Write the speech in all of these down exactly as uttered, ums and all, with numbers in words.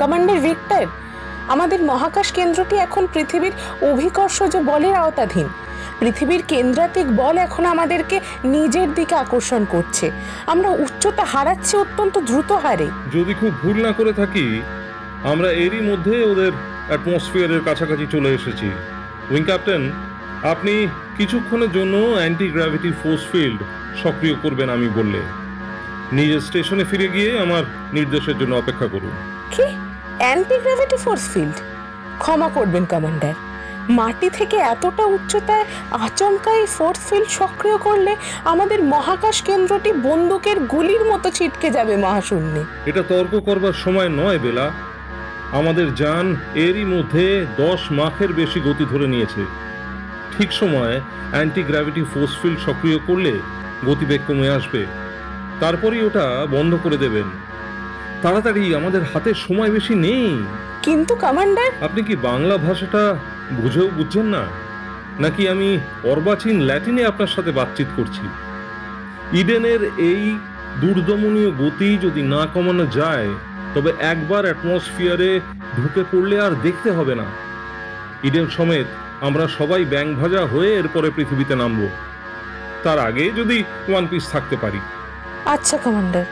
Commander Victor, আমাদের মহাকাশ কেন্দ্রটি এখন পৃথিবীর অভিকর্ষজ বলের আওতাধীন। পৃথিবীর কেন্দ্রাতিক বল এখন আমাদেরকে নিজের দিকে আকর্ষণ করছে। আমরা উচ্চতা হারাচ্ছি অত্যন্ত দ্রুত হারে। যদি খুব ভুল না করে থাকি, আমরা এরই মধ্যে ওদের অ্যাটমসফিয়ারের কাছাকাছি চলে এসেছি। উইং ক্যাপ্টেন, আপনি কিছুক্ষণের জন্য অ্যান্টি গ্র্যাভিটি ফোর্স ফিল্ড সক্রিয় করবেন আমি বললে। নিজের স্টেশনে ফিরে গিয়ে আমার নির্দেশের জন্য অপেক্ষা করুন। কি অ্যান্টি গ্র্যাভিটি ফোর্স ফিল্ড? ক্ষমা করবেন কমান্ডার, মাটি থেকে এতটা উচ্চতায় আচমকা এই ফোর্স ফিল্ড সক্রিয় করলে আমাদের মহাকাশ কেন্দ্রটি বন্দুকের গুলির মতো ছিটকে যাবে মহাশূন্যে। এটা তর্ক করবার সময় নয় বেলা। আমাদের যান এরই মধ্যে দশ মাখের বেশি গতি ধরে নিয়েছে। ঠিক সময় অ্যান্টি গ্র্যাভিটি ফোর্স ফিল্ড সক্রিয় করলে গতিবেগ কমে আসবে, তারপরেই ওটা বন্ধ করে দেবেন। তাড়াতাড়ি, আমাদের হাতে সময় বেশি নেই। কিন্তু কমান্ডার, আপনি কি বাংলা ভাষাটা বুঝেও বুঝছেন না, নাকি আমি অর্বাচীন ল্যাটিনে আপনার সাথে বাতচিত করছি? ইডেনের এই দুর্দমনীয় গতি যদি না কমানো যায়, তবে একবার অ্যাটমসফিয়ারে ঢুকে পড়লে আর দেখতে হবে না। ইডেন সমেত আমরা সবাই ব্যাং ভাজা হয়ে এরপরে পৃথিবীতে নামব। তার আগে যদি ওয়ান পিস থাকতে পারি। আচ্ছা কমান্ডার।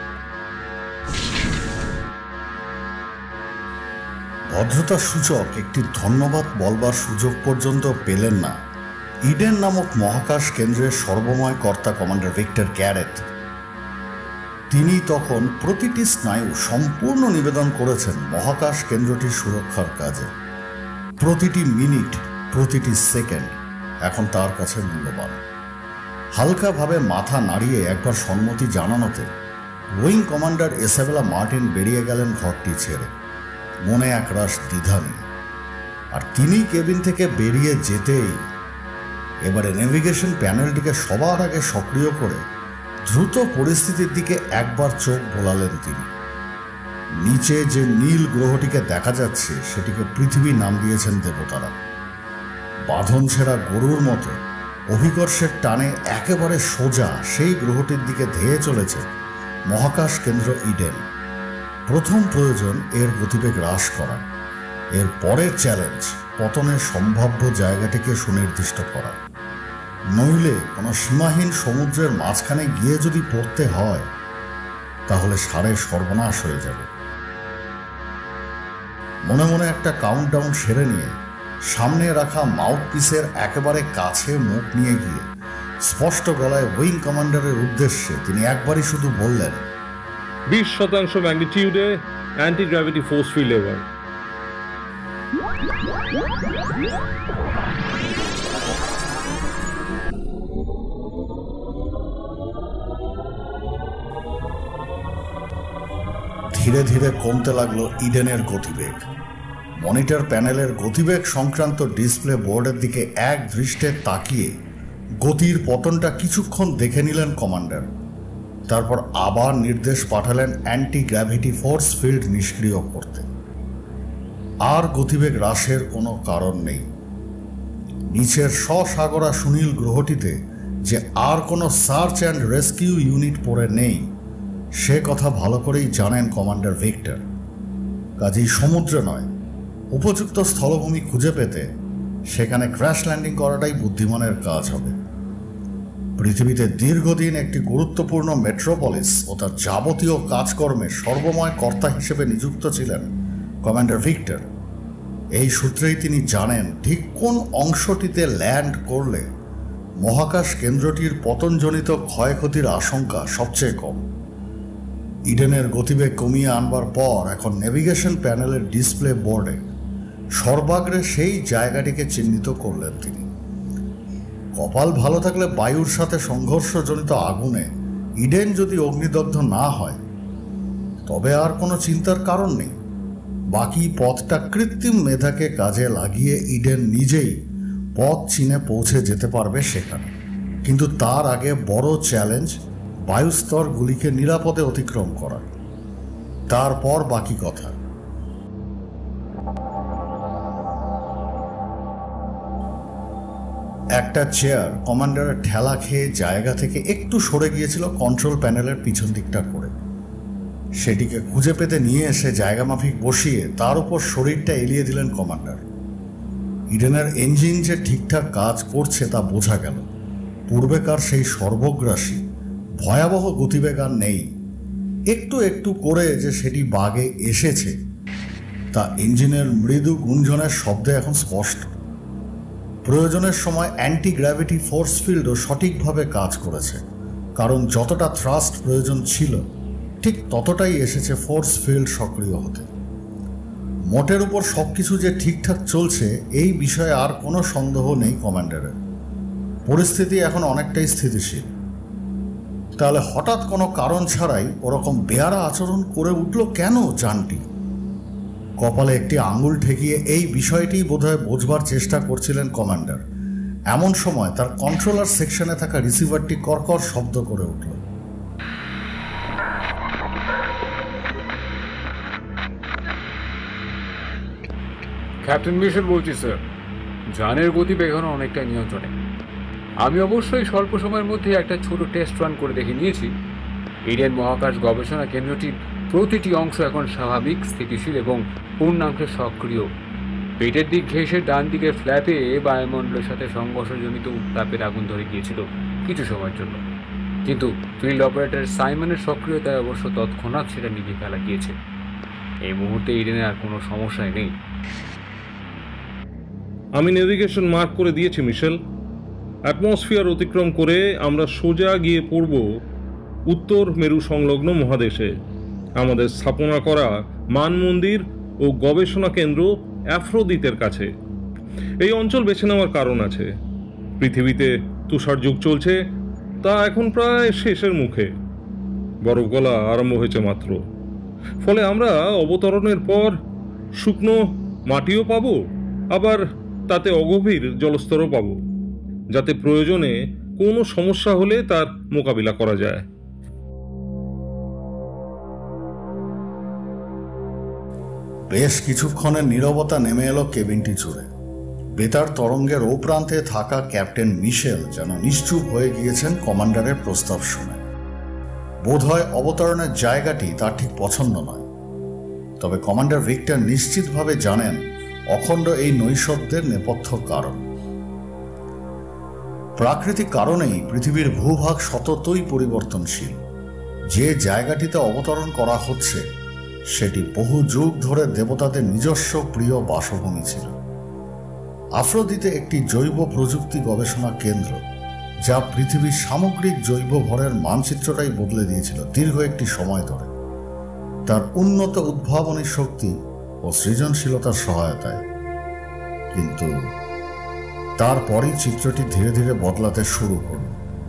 ভদ্রতা সূচক একটি ধন্যবাদ বলবার সুযোগ পর্যন্ত পেলেন না ইডেন নামক মহাকাশ কেন্দ্রের সর্বময় কর্তা কমান্ডার ভিক্টর গ্যারেথ। তিনি তখন প্রতিটি স্নায়ু সম্পূর্ণ নিবেদন করেছেন মহাকাশ কেন্দ্রটির সুরক্ষার কাজে। প্রতিটি মিনিট, প্রতিটি সেকেন্ড এখন তার কাছে মূল্যবান। হালকাভাবে মাথা নাড়িয়ে একবার সম্মতি জানানোতে উইং কমান্ডার ইসাবেলা মার্টিন বেরিয়ে গেলেন ঘরটি ছেড়ে, মনে একরাশ দ্বিধা নিয়ে। আর তিনি কেবিন থেকে বেরিয়ে যেতেই এবারে নেভিগেশন প্যানেলটিকে সবার আগে সক্রিয় করে দ্রুত পরিস্থিতির দিকে একবার চোখ বোলালেন তিনি। নিচে যে নীল গ্রহটিকে দেখা যাচ্ছে সেটিকে পৃথিবী নাম দিয়েছেন দেবতারা। বাঁধন ছেঁড়া গরুর মতো অভিকর্ষের টানে একেবারে সোজা সেই গ্রহটির দিকে ধেয়ে চলেছে মহাকাশ কেন্দ্র ইডেন। প্রথম প্রয়োজন এর গতিবেগ হ্রাস করা। এর পরের চ্যালেঞ্জ পতনের সম্ভাব্য জায়গাটিকে সুনির্দিষ্ট করা। নইলে কোনো সীমাহীন সমুদ্রের মাঝখানে গিয়ে যদি পড়তে হয়, তাহলে সারে সর্বনাশ হয়ে যাবে। মনে মনে একটা কাউন্টডাউন সেরে নিয়ে সামনে রাখা মাউথপিসের একেবারে কাছে মুখ নিয়ে গিয়ে স্পষ্ট গলায় উইং কমান্ডারের উদ্দেশ্যে তিনি একবারই শুধু বললেন, বিশ শতাংশ ম্যাগনিটিউডে অ্যান্টি গ্র্যাভিটি ফোর্স ফিল্ড এবার। ধীরে ধীরে কমতে লাগলো ইডেনের গতিবেগ। মনিটর প্যানেলের গতিবেগ সংক্রান্ত ডিসপ্লে বোর্ডের দিকে এক দৃষ্টে তাকিয়ে গতির পতনটা কিছুক্ষণ দেখে নিলেন কমান্ডার। তারপর আবার নির্দেশ পাঠালেন অ্যান্টি গ্র্যাভিটি ফোর্স ফিল্ড নিষ্ক্রিয় করতে। আর গতিবেগ হ্রাসের কোনো কারণ নেই। নিচের স্বসাগরা সুনীল গ্রহটিতে যে আর কোনো সার্চ অ্যান্ড রেস্কিউ ইউনিট পড়ে নেই, সে কথা ভালো করেই জানেন কমান্ডার ভিক্টর। কাজেই সমুদ্রে নয়, উপযুক্ত স্থলভূমি খুঁজে পেতে সেখানে ক্র্যাশ ল্যান্ডিং করাটাই বুদ্ধিমানের কাজ হবে। পৃথিবীতে দীর্ঘদিন একটি গুরুত্বপূর্ণ মেট্রোপলিস ও তার যাবতীয় কাজকর্মে সর্বময় কর্তা হিসেবে নিযুক্ত ছিলেন কমান্ডার ভিক্টর। এই সূত্রেই তিনি জানেন ঠিক কোন অংশটিতে ল্যান্ড করলে মহাকাশ কেন্দ্রটির পতনজনিত ক্ষয়ক্ষতির আশঙ্কা সবচেয়ে কম। ইডেনের গতিবেগ কমিয়ে আনবার পর এখন নেভিগেশন প্যানেলের ডিসপ্লে বোর্ডে সর্বাগ্রে সেই জায়গাটিকে চিহ্নিত করলেন তিনি। কপাল ভালো থাকলে বায়ুর সাথে সংঘর্ষজনিত আগুনে ইডেন যদি অগ্নিদগ্ধ না হয়, তবে আর কোনো চিন্তার কারণ নেই। বাকি পথটা কৃত্রিম মেধাকে কাজে লাগিয়ে ইডেন নিজেই পথ চিনে পৌঁছে যেতে পারবে সেখানে। কিন্তু তার আগে বড় চ্যালেঞ্জ বায়ুস্তরগুলিকে নিরাপদে অতিক্রম করা। তারপর বাকি কথা। একটা চেয়ার কমান্ডারের ঠেলা খেয়ে জায়গা থেকে একটু সরে গিয়েছিল কন্ট্রোল প্যানেলের পিছন দিকটা করে। সেটিকে খুঁজে পেতে নিয়ে এসে জায়গা মাফিক বসিয়ে তার উপর শরীরটা এলিয়ে দিলেন কমান্ডার। ইডেনের ইঞ্জিন যে ঠিকঠাক কাজ করছে তা বোঝা গেল। পূর্বেকার সেই সর্বগ্রাসী ভয়াবহ গতিবেগ আর নেই। একটু একটু করে যে সেটি বাগে এসেছে তা ইঞ্জিনের মৃদু গুঞ্জনের শব্দে এখন স্পষ্ট। প্রয়োজনের সময় অ্যান্টি গ্র্যাভিটি ফোর্স ফিল্ডও সঠিকভাবে কাজ করেছে, কারণ যতটা থ্রাস্ট প্রয়োজন ছিল ঠিক ততটাই এসেছে ফোর্স ফিল্ড সক্রিয় হতে। মোটের উপর সবকিছু যে ঠিকঠাক চলছে এই বিষয়ে আর কোনো সন্দেহ নেই কমান্ডারের। পরিস্থিতি এখন অনেকটাই স্থিতিশীল। তাহলে হঠাৎ কোনো কারণ ছাড়াই ওরকম বেয়ারা আচরণ করে উঠল কেন যানটি? কপালে একটি আঙুল ঠেকিয়ে এই বিষয়টি বোধহয় বোঝবার চেষ্টা করছিলেন কমান্ডার। এমন সময় তার কন্ট্রোলার সেকশনে থাকা রিসিভারটি কর্কর শব্দ করে উঠল। ক্যাপ্টেন মিশেল বলছি স্যার, যানের গতিবেগ এখন অনেকটা নিয়ন্ত্রণে। আমি অবশ্যই স্বল্প সময়ের মধ্যে একটা ছোট টেস্ট রান করে দেখে নিয়েছি। ইডেন মহাকাশ গবেষণা কেন্দ্রটির প্রতিটি অংশ এখন স্বাভাবিক, স্থিতিশীল এবং পূর্ণাঙ্গে সক্রিয়। পেটের দিক ঘেঁষে ডান দিকের ফ্ল্যাপে বায়ুমণ্ডলের সাথে সংঘর্ষজনিত উত্তাপের আগুন ধরে গিয়েছিল কিছু সময়ের জন্য, কিন্তু ফিল্ড অপারেটর সাইমনের সক্রিয়তায় অবশ্য তৎক্ষণাৎ সেটা নিভে ফেলা গিয়েছে। এই মুহূর্তে ইডেনের আর কোনো সমস্যাই নেই। আমি নেভিগেশন মার্ক করে দিয়েছি মিশেল। অ্যাটমসফিয়ার অতিক্রম করে আমরা সোজা গিয়ে পড়ব উত্তর মেরু সংলগ্ন মহাদেশে। আমাদের স্থাপনা করা মান মন্দির ও গবেষণা কেন্দ্র অ্যাফ্রোদিতের কাছে। এই অঞ্চল বেছে নেওয়ার কারণ আছে। পৃথিবীতে তুষার যুগ চলছে, তা এখন প্রায় শেষের মুখে। বরফ গলা আরম্ভ হয়েছে মাত্র। ফলে আমরা অবতরণের পর শুকনো মাটিও পাব, আবার তাতে অগভীর জলস্তরও পাব, যাতে প্রয়োজনে কোনো সমস্যা হলে তার মোকাবিলা করা যায়। বেশ কিছুক্ষণের নীরবতা নেমে এলো কেবিনটি জুড়ে। বেতার তরঙ্গের ও প্রান্তে থাকা ক্যাপ্টেন মিশেল যেন নিশ্চুপ হয়ে গিয়েছেন কমান্ডারের প্রস্তাব শুনে। বোধহয় অবতরণের জায়গাটি তার ঠিক পছন্দ নয়, তবে কমান্ডার ভিক্টর নিশ্চিতভাবে জানেন অখণ্ড এই নৈশব্দের নেপথ্য কারণ। প্রাকৃতিক কারণেই পৃথিবীর ভূভাগ সততই পরিবর্তনশীল। যে জায়গাটিতে অবতরণ করা হচ্ছে সেটি বহু যুগ ধরে দেবতাদের নিজস্ব প্রিয় বাসভূমি ছিল। আফ্রোদিতে একটি জৈব প্রযুক্তি গবেষণা কেন্দ্র, যা পৃথিবীর সামগ্রিক জৈব ভরের মানচিত্রটাই বদলে দিয়েছিল দীর্ঘ একটি সময় ধরে, তার উন্নত উদ্ভাবনী শক্তি ও সৃজনশীলতার সহায়তায়। কিন্তু তারপরই চিত্রটি ধীরে ধীরে বদলাতে শুরু করল।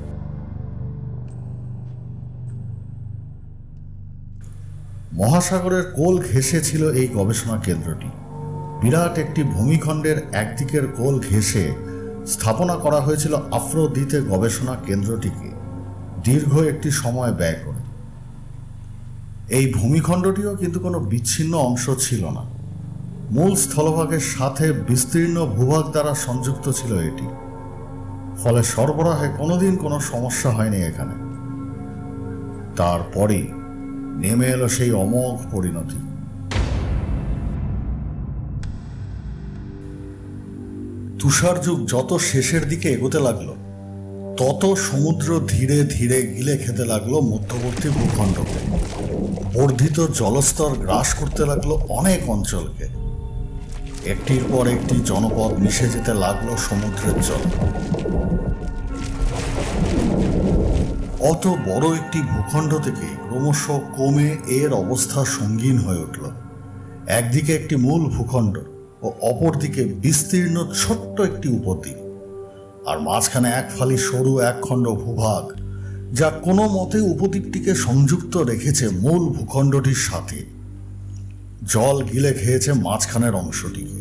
মহাসাগরের কোল ঘেঁষে ছিল এই গবেষণা কেন্দ্রটি। বিরাট একটি ভূমিখণ্ডের একদিকের কোল ঘেঁষে স্থাপনা করা হয়েছিল আফ্রোদিতে গবেষণা কেন্দ্রটিকে দীর্ঘ একটি সময় ব্যয় করে। এই ভূমিখণ্ডটিও কিন্তু কোনো বিচ্ছিন্ন অংশ ছিল না। মূল স্থলভাগের সাথে বিস্তীর্ণ ভূভাগ দ্বারা সংযুক্ত ছিল এটি। ফলে সরবরাহে কোনোদিন কোনো সমস্যা হয়নি এখানে। তারপরই নেমে এলো সেই অমোঘ পরিণতি। তুষার যুগ যত শেষের দিকে এগোতে লাগলো, তত সমুদ্র ধীরে ধীরে গিলে খেতে লাগলো মধ্যবর্তী ভূখণ্ডকে। বর্ধিত জলস্তর গ্রাস করতে লাগলো অনেক অঞ্চলকে। একটির পর একটি জনপদ মিশে যেতে লাগলো সমুদ্রের জল। অত বড় একটি ভূখণ্ড থেকে ক্রমশ কমে এর অবস্থা সঙ্গীন হয়ে উঠল। একদিকে একটি মূল ভূখণ্ড ও অপরদিকে বিস্তীর্ণ ছোট্ট একটি উপদ্বীপ, আর মাঝখানে এক ফালি সরু একখণ্ড ভূভাগ, যা কোনো মতে উপদ্বীপটিকে সংযুক্ত রেখেছে মূল ভূখণ্ডটির সাথে। জল গিলে খেয়েছে মাঝখানের অংশটিকে।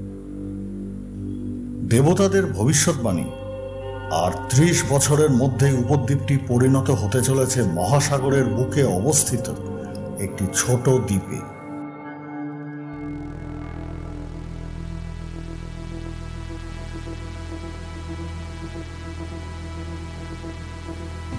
দেবতাদের ভবিষ্যৎবাণী, আর ত্রিশ বছরের মধ্যে উপদ্বীপটি পরিণত হতে চলেছে মহাসাগরের বুকে অবস্থিত একটি ছোট দ্বীপে।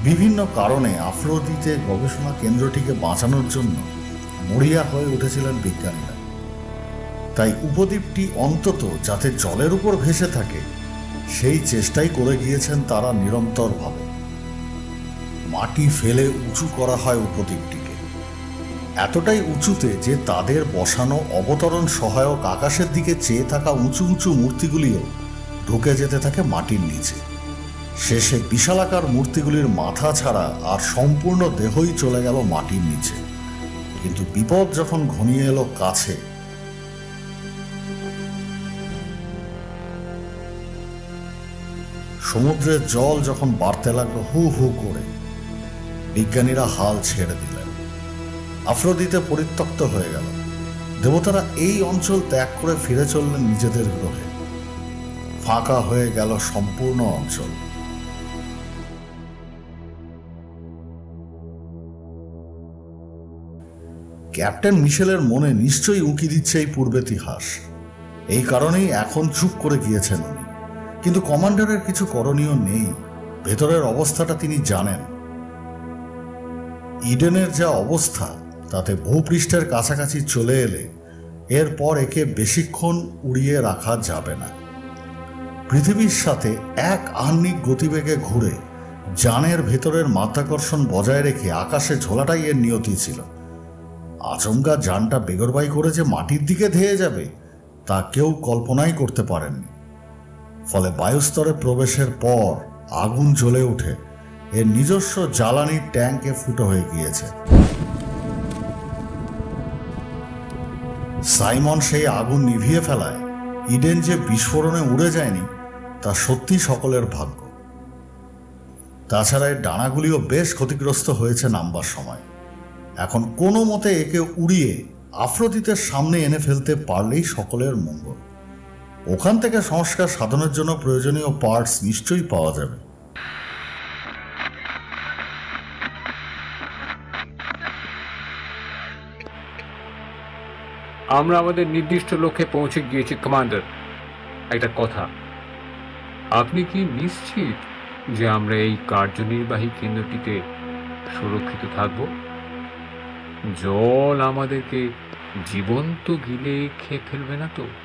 বিভিন্ন কারণে আফ্রোদিতে গবেষণা কেন্দ্রটিকে বাঁচানোর জন্য মরিয়া হয়ে উঠেছিলেন বিজ্ঞানীরা। তাই উপদ্বীপটি অন্তত যাতে জলের উপর ভেসে থাকে সেই চেষ্টাই করে গিয়েছেন তারা নিরন্তরভাবে। মাটি ফেলে উঁচু করা হয় উপদ্বীপটিকে, এতটাই উঁচুতে যে তাদের বসানো অবতরণ সহায়ক আকাশের দিকে চেয়ে থাকা উঁচু উঁচু মূর্তিগুলিও ঢুকে যেতে থাকে মাটির নিচে। শেষে বিশালাকার মূর্তিগুলির মাথা ছাড়া আর সম্পূর্ণ দেহই চলে গেল মাটির নিচে। কিন্তু বিপদ যখন ঘনিয়ে এলো কাছে, সমুদ্রের জল যখন বাড়তে লাগলো হু হু করে, বিজ্ঞানীরা হাল ছেড়ে দিলেন। আফ্রোদিতে পরিত্যক্ত হয়ে গেল। দেবতারা এই অঞ্চল ত্যাগ করে ফিরে চললেন নিজেদের গ্রহে। ফাঁকা হয়ে গেল সম্পূর্ণ অঞ্চল। ক্যাপ্টেন মিশেলের মনে নিশ্চয়ই উঁকি দিচ্ছে এই পূর্বেতিহাস। এই কারণেই এখন চুপ করে গিয়েছেন উনি। কিন্তু কমান্ডারের কিছু করণীয় নেই। ভেতরের অবস্থাটা তিনি জানেন। ইডেনের যা অবস্থা তাতে ভূপৃষ্ঠের কাছাকাছি চলে এলে এরপর একে বেশিক্ষণ উড়িয়ে রাখা যাবে না। পৃথিবীর সাথে এক আহ্নিক গতিবেগে ঘুরে যানের ভেতরের মাধ্যাকর্ষণ বজায় রেখে আকাশে ঝোলাটাই এর নিয়তি ছিল। আচমকা যানটা বেগরবাই করে যে মাটির দিকে ধেয়ে যাবে তা কেউ কল্পনাই করতে পারেননি। ফলে বায়ুস্তরে প্রবেশের পর আগুন জ্বলে উঠে এর নিজস্ব জ্বালানির ট্যাঙ্কে ফুটো হয়ে গিয়েছে। সাইমন সেই আগুন নিভিয়ে ফেলায় ইডেন যে বিস্ফোরণে উড়ে যায়নি তা সত্যি সকলের ভাগ্য। তাছাড়া এর ডানাগুলিও বেশ ক্ষতিগ্রস্ত হয়েছে নামবার সময়। এখন কোনো মতে একে উড়িয়ে আফ্রোদিতের সামনে এনে ফেলতে পারলেই সকলের মঙ্গল। ওখান থেকে সংস্কার সাধনের জন্য প্রয়োজনীয় পার্টস নিশ্চয়ই পাওয়া যাবে। আমরা আমাদের নির্দিষ্ট লক্ষ্যে পৌঁছে গিয়েছি কমান্ডার। একটা কথা, আপনি কি নিশ্চিত যে আমরা এই কার্যনির্বাহী কেন্দ্রটিতে সুরক্ষিত থাকব? জল আমাদেরকে জীবন্ত গিলে খেয়ে ফেলবে না তো?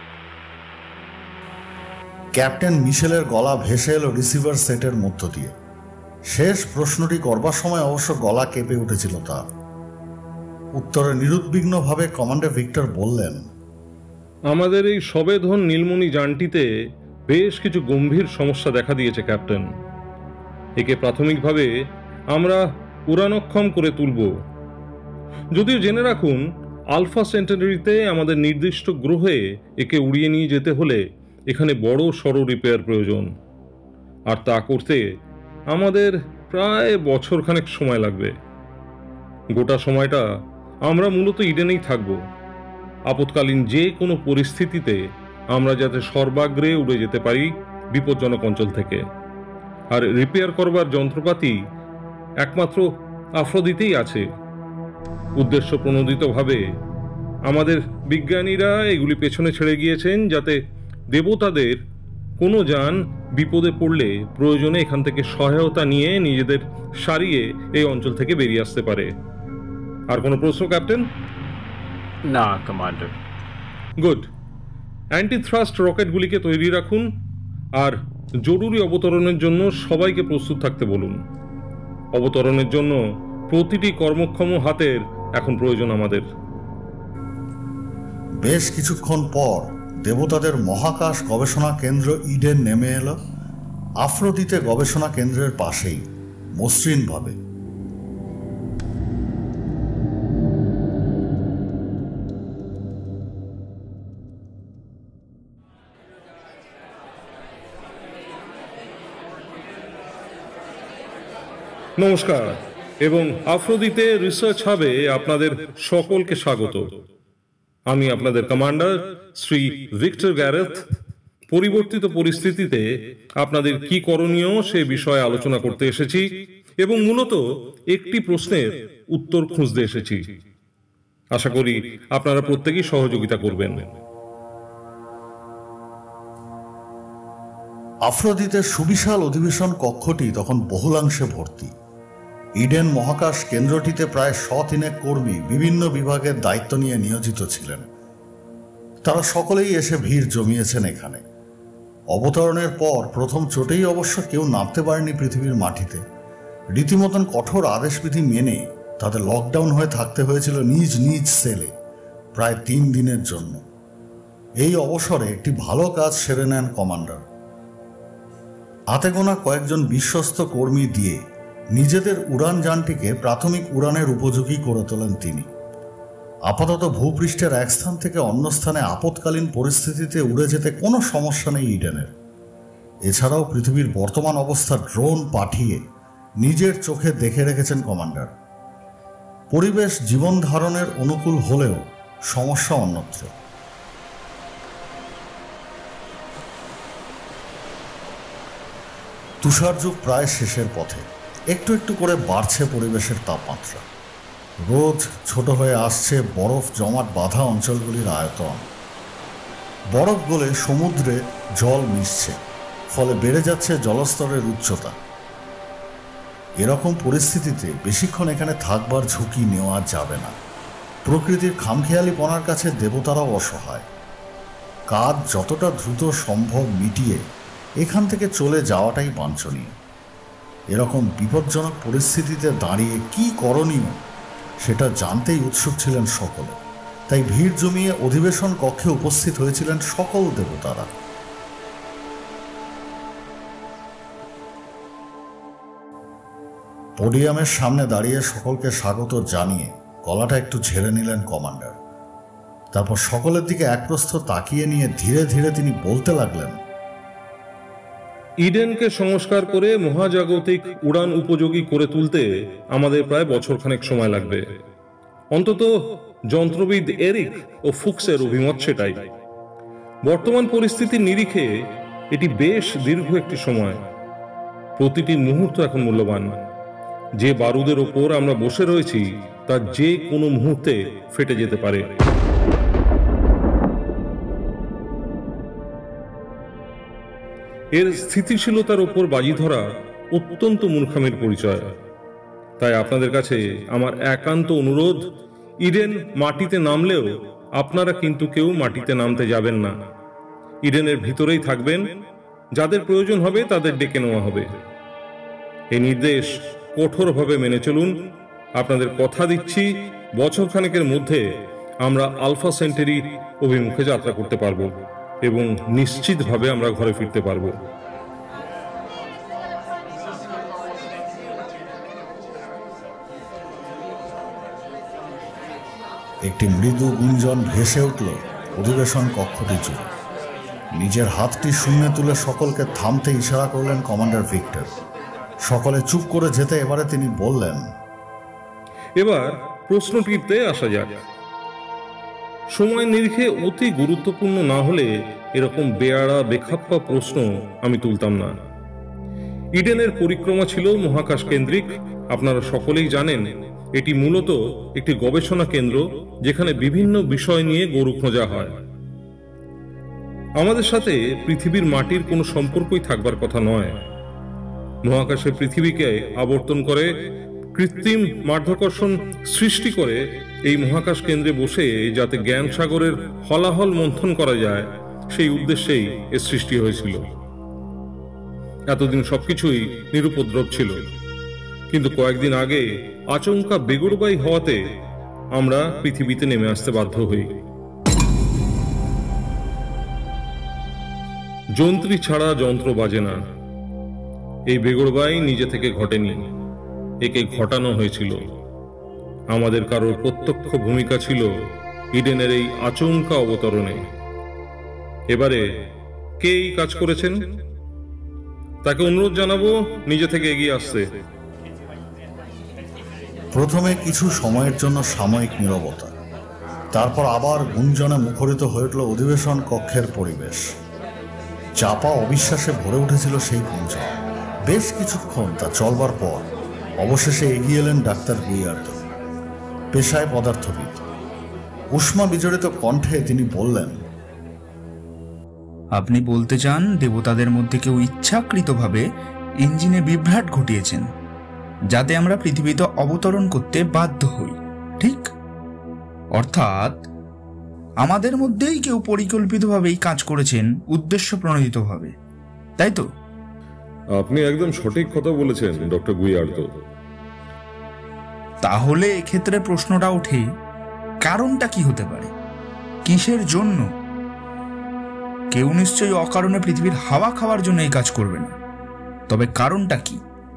ক্যাপ্টেন মিশেলের গলা ভেসে এলো রিসিভার সেটের মধ্য দিয়ে। শেষ প্রশ্নটি করবার সময় অবশ্য গলা কেঁপে উঠেছিল তার। উত্তরে নিরুদ্বিগ্নভাবে কমান্ডার ভিক্টর বললেন, আমাদের এই সবেধন নীলমণি যানটিতে বেশ কিছু গম্ভীর সমস্যা দেখা দিয়েছে ক্যাপ্টেন। একে প্রাথমিকভাবে আমরা উড়ানক্ষম করে তুলব। যদিও জেনে রাখুন, আলফা সেন্টেনারিতে আমাদের নির্দিষ্ট গ্রহে একে উড়িয়ে নিয়ে যেতে হলে এখানে বড় সড়ো রিপেয়ার প্রয়োজন, আর তা করতে আমাদের প্রায় বছরখানেক সময় লাগবে। গোটা সময়টা আমরা মূলত ইডেনেই থাকব। আপৎকালীন যে কোনো পরিস্থিতিতে আমরা যাতে সর্বাগ্রে উড়ে যেতে পারি বিপজ্জনক অঞ্চল থেকে। আর রিপেয়ার করবার যন্ত্রপাতি একমাত্র আফ্রোদিতেই আছে। উদ্দেশ্য প্রণোদিতভাবে আমাদের বিজ্ঞানীরা এগুলি পেছনে ছেড়ে গিয়েছেন যাতে দেবতাদের কোনো যান বিপদে পড়লে প্রয়োজনে এখান থেকে সহায়তা নিয়ে নিজেদের সারিয়ে এই অঞ্চল থেকে বেরিয়ে আসতে পারে। আর কোনো প্রশ্ন ক্যাপ্টেন? না কমান্ডার। গুড। অ্যান্টি থ্রাস্ট রকেটগুলিকে তৈরি রাখুন আর জরুরি অবতরণের জন্য সবাইকে প্রস্তুত থাকতে বলুন। অবতরণের জন্য প্রতিটি কর্মক্ষম হাতের এখন প্রয়োজন আমাদের। বেশ কিছুক্ষণ পর দেবতাদের মহাকাশ গবেষণা কেন্দ্র ইডেন নেমে এলো আফ্রোদিতে গবেষণা কেন্দ্রের পাশেই মসৃণভাবে। নমস্কার এবং আফ্রোদিতে রিসার্চ হাবে আপনাদের সকলকে স্বাগত। আমি আপনাদের কমান্ডার শ্রী ভিক্টর গ্যারেথ। পরিবর্তিত পরিস্থিতিতে আপনাদের কি করণীয় সে বিষয়ে আলোচনা করতে এসেছি এবং মূলত একটি প্রশ্নের উত্তর খুঁজতে এসেছি। আশা করি আপনারা প্রত্যেকেই সহযোগিতা করবেন। আফ্রোদিতের সুবিশাল অধিবেশন কক্ষটি তখন বহুলাংশে ভর্তি। ইডেন মহাকাশ কেন্দ্রটিতে প্রায় শতিনেক কর্মী বিভিন্ন বিভাগের দায়িত্ব নিয়ে নিয়োজিত ছিলেন। তারা সকলেই এসে ভিড় জমিয়েছেন এখানে। অবতরণের পর প্রথম চোটেই অবশ্য কেউ নামতে পারেনি পৃথিবীর মাটিতে। রীতিমতন কঠোর আদেশবিধি মেনে তাদের লকডাউন হয়ে থাকতে হয়েছিল নিজ নিজ সেলে প্রায় তিন দিনের জন্য। এই অবসরে একটি ভালো কাজ সেরে নেন কমান্ডার। হাতে গোনা কয়েকজন বিশ্বস্ত কর্মী দিয়ে নিজেদের উড়ানযানটিকে প্রাথমিক উড়ানের উপযোগী করে তোলেন তিনি। আপাতত ভূপৃষ্ঠের এক স্থান থেকে অন্য স্থানে আপৎকালীন পরিস্থিতিতে উড়ে যেতে কোনো সমস্যা নেই ইডেনের। এছাড়াও পৃথিবীর বর্তমান অবস্থা ড্রোন পাঠিয়ে নিজের চোখে দেখে রেখেছেন কমান্ডার। পরিবেশ জীবন ধারণের অনুকূল হলেও সমস্যা অন্যত্র। তুষারযুগ প্রায় শেষের পথে। একটু একটু করে বাড়ছে পরিবেশের তাপমাত্রা। রোজ ছোট হয়ে আসছে বরফ জমাট বাঁধা অঞ্চলগুলির আয়তন। বরফ গলে সমুদ্রে জল মিশছে, ফলে বেড়ে যাচ্ছে জলস্তরের উচ্চতা। এরকম পরিস্থিতিতে বেশিক্ষণ এখানে থাকবার ঝুঁকি নেওয়া যাবে না। প্রকৃতির খামখেয়ালিপনার কাছে দেবতারাও অসহায়। কাজ যতটা দ্রুত সম্ভব মিটিয়ে এখান থেকে চলে যাওয়াটাই বাঞ্ছনীয়। এরকম বিপজ্জনক পরিস্থিতিতে দাঁড়িয়ে কি করণীয় সেটা জানতেই উৎসুক ছিলেন সকলে। তাই ভিড় জমিয়ে অধিবেশন কক্ষে উপস্থিত হয়েছিলেন সকল দেবতারা। পোডিয়ামের সামনে দাঁড়িয়ে সকলকে স্বাগত জানিয়ে গলাটা একটু ঝেড়ে নিলেন কমান্ডার। তারপর সকলের দিকে একপ্রস্থ তাকিয়ে নিয়ে ধীরে ধীরে তিনি বলতে লাগলেন, ইডেনকে সংস্কার করে মহাজাগতিক উড়ান উপযোগী করে তুলতে আমাদের প্রায় বছরখানেক সময় লাগবে। অন্তত যন্ত্রবিদ এরিক ও ফুক্সের অভিমত সেটাই। বর্তমান পরিস্থিতির নিরিখে এটি বেশ দীর্ঘ একটি সময়। প্রতিটি মুহূর্ত এখন মূল্যবান। যে বারুদের ওপর আমরা বসে রয়েছি তা যে কোনো মুহূর্তে ফেটে যেতে পারে। এর স্থিতিশীলতার উপর বাজি ধরা অত্যন্ত মূর্খামির পরিচয়। তাই আপনাদের কাছে আমার একান্ত অনুরোধ, ইডেন মাটিতে নামলেও আপনারা কিন্তু কেউ মাটিতে নামতে যাবেন না। ইডেনের ভিতরেই থাকবেন। যাদের প্রয়োজন হবে তাদের ডেকে নেওয়া হবে। এই নির্দেশ কঠোরভাবে মেনে চলুন। আপনাদের কথা দিচ্ছি, বছরখানেকের মধ্যে আমরা আলফা সেন্টারি অভিমুখে যাত্রা করতে পারবো এবং নিশ্চিতভাবে আমরা ঘরে ফিরতে পারব। একটি মৃদু গুঞ্জন ভেসে উঠল অধিবেশন কক্ষটি জুড়ে। নিজের হাতটি শূন্যে তুলে সকলকে থামতে ইশারা করলেন কমান্ডার ভিক্টর। সকলে চুপ করে যেতে এবারে তিনি বললেন, এবার প্রশ্নটিতে আসা যাক। সময় নিরিখে অতি গুরুত্বপূর্ণ না হলে এরকম বেয়াড়া বেখাপ্পা প্রশ্ন আমি তুলতাম না। ইডেনের পরিক্রমা ছিল মহাকাশ কেন্দ্রিক। আপনারা সকলেই জানেন এটি মূলত একটি গবেষণা কেন্দ্র, যেখানে বিভিন্ন বিষয় নিয়ে গরু খোঁজা হয়। আমাদের সাথে পৃথিবীর মাটির কোনো সম্পর্কই থাকবার কথা নয়। মহাকাশে পৃথিবীকে আবর্তন করে কৃত্রিম মাধ্যাকর্ষণ সৃষ্টি করে এই মহাকাশ কেন্দ্রে বসে যাতে জ্ঞান সাগরের হলাহল মন্থন করা যায়, সেই উদ্দেশ্যেই এর সৃষ্টি হয়েছিল। এতদিন সবকিছুই নিরুপদ্রব ছিল, কিন্তু কয়েকদিন আগে আচমকা বেগরবাই হওয়াতে আমরা পৃথিবীতে নেমে আসতে বাধ্য হই। যন্ত্রী ছাড়া যন্ত্র বাজে না। এই বেগরবাই নিজে থেকে ঘটেনি, একে ঘটানো হয়েছিল। আমাদের কারোর প্রত্যক্ষ ভূমিকা ছিল ইডেনের এই আচমকা অবতরণে। এবারে কে এই কাজ করেছেন তাকে অনুরোধ জানাবো নিজে থেকে এগিয়ে আসতে। প্রথমে কিছু সময়ের জন্য সাময়িক নীরবতা, তারপর আবার গুঞ্জনে মুখরিত হয়ে উঠল অধিবেশন কক্ষের পরিবেশ। চাপা অবিশ্বাসে ভরে উঠেছিল সেই গুঞ্জন। বেশ কিছুক্ষণ তা চলবার পর অবশেষে এগিয়ে এলেন ডাক্তার গুইয়ার্দ, পেশায় পদার্থবিদ। উষ্মা বিজড়িত কণ্ঠে তিনি বললেন, আপনি বলতে চান দেবতাদের মধ্যে কেউ ইচ্ছাকৃতভাবে ইঞ্জিনে বিভ্রাট ঘটিয়েছেন? যাতে আমরা পৃথিবীতে অবতরণ করতে বাধ্য হই, ঠিক? অর্থাৎ আমাদের মধ্যেই কেউ পরিকল্পিতভাবেই কাজ করেছেন, উদ্দেশ্য প্রণোদিতভাবে, তাই তো? আপনি একদম সঠিক কথা বলেছেন ডক্টর গুইয়ার্দো। তাহলে এক্ষেত্রে প্রশ্নটা ওঠে, কারণটা কি হতে পারে? কিসের জন্য? কেউ নিশ্চয়ই অকারণে পৃথিবীর হাওয়া খাওয়ার জন্য এই কাজ করবে না, তবে কারণটা কি?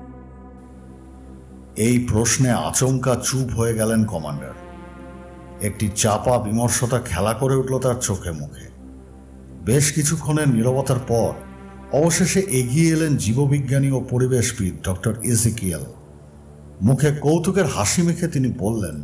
এই প্রশ্নে আচমকা চুপ হয়ে গেলেন কমান্ডার। একটি চাপা বিমর্ষতা খেলা করে উঠল তার চোখে মুখে। বেশ কিছুক্ষণের নীরবতার পর অবশেষে এগিয়ে এলেন জীববিজ্ঞানী ও পরিবেশবিদ ডক্টর এজিকিয়েল। মুখে কৌতুকের হাসি মেখে তিনি বললেন,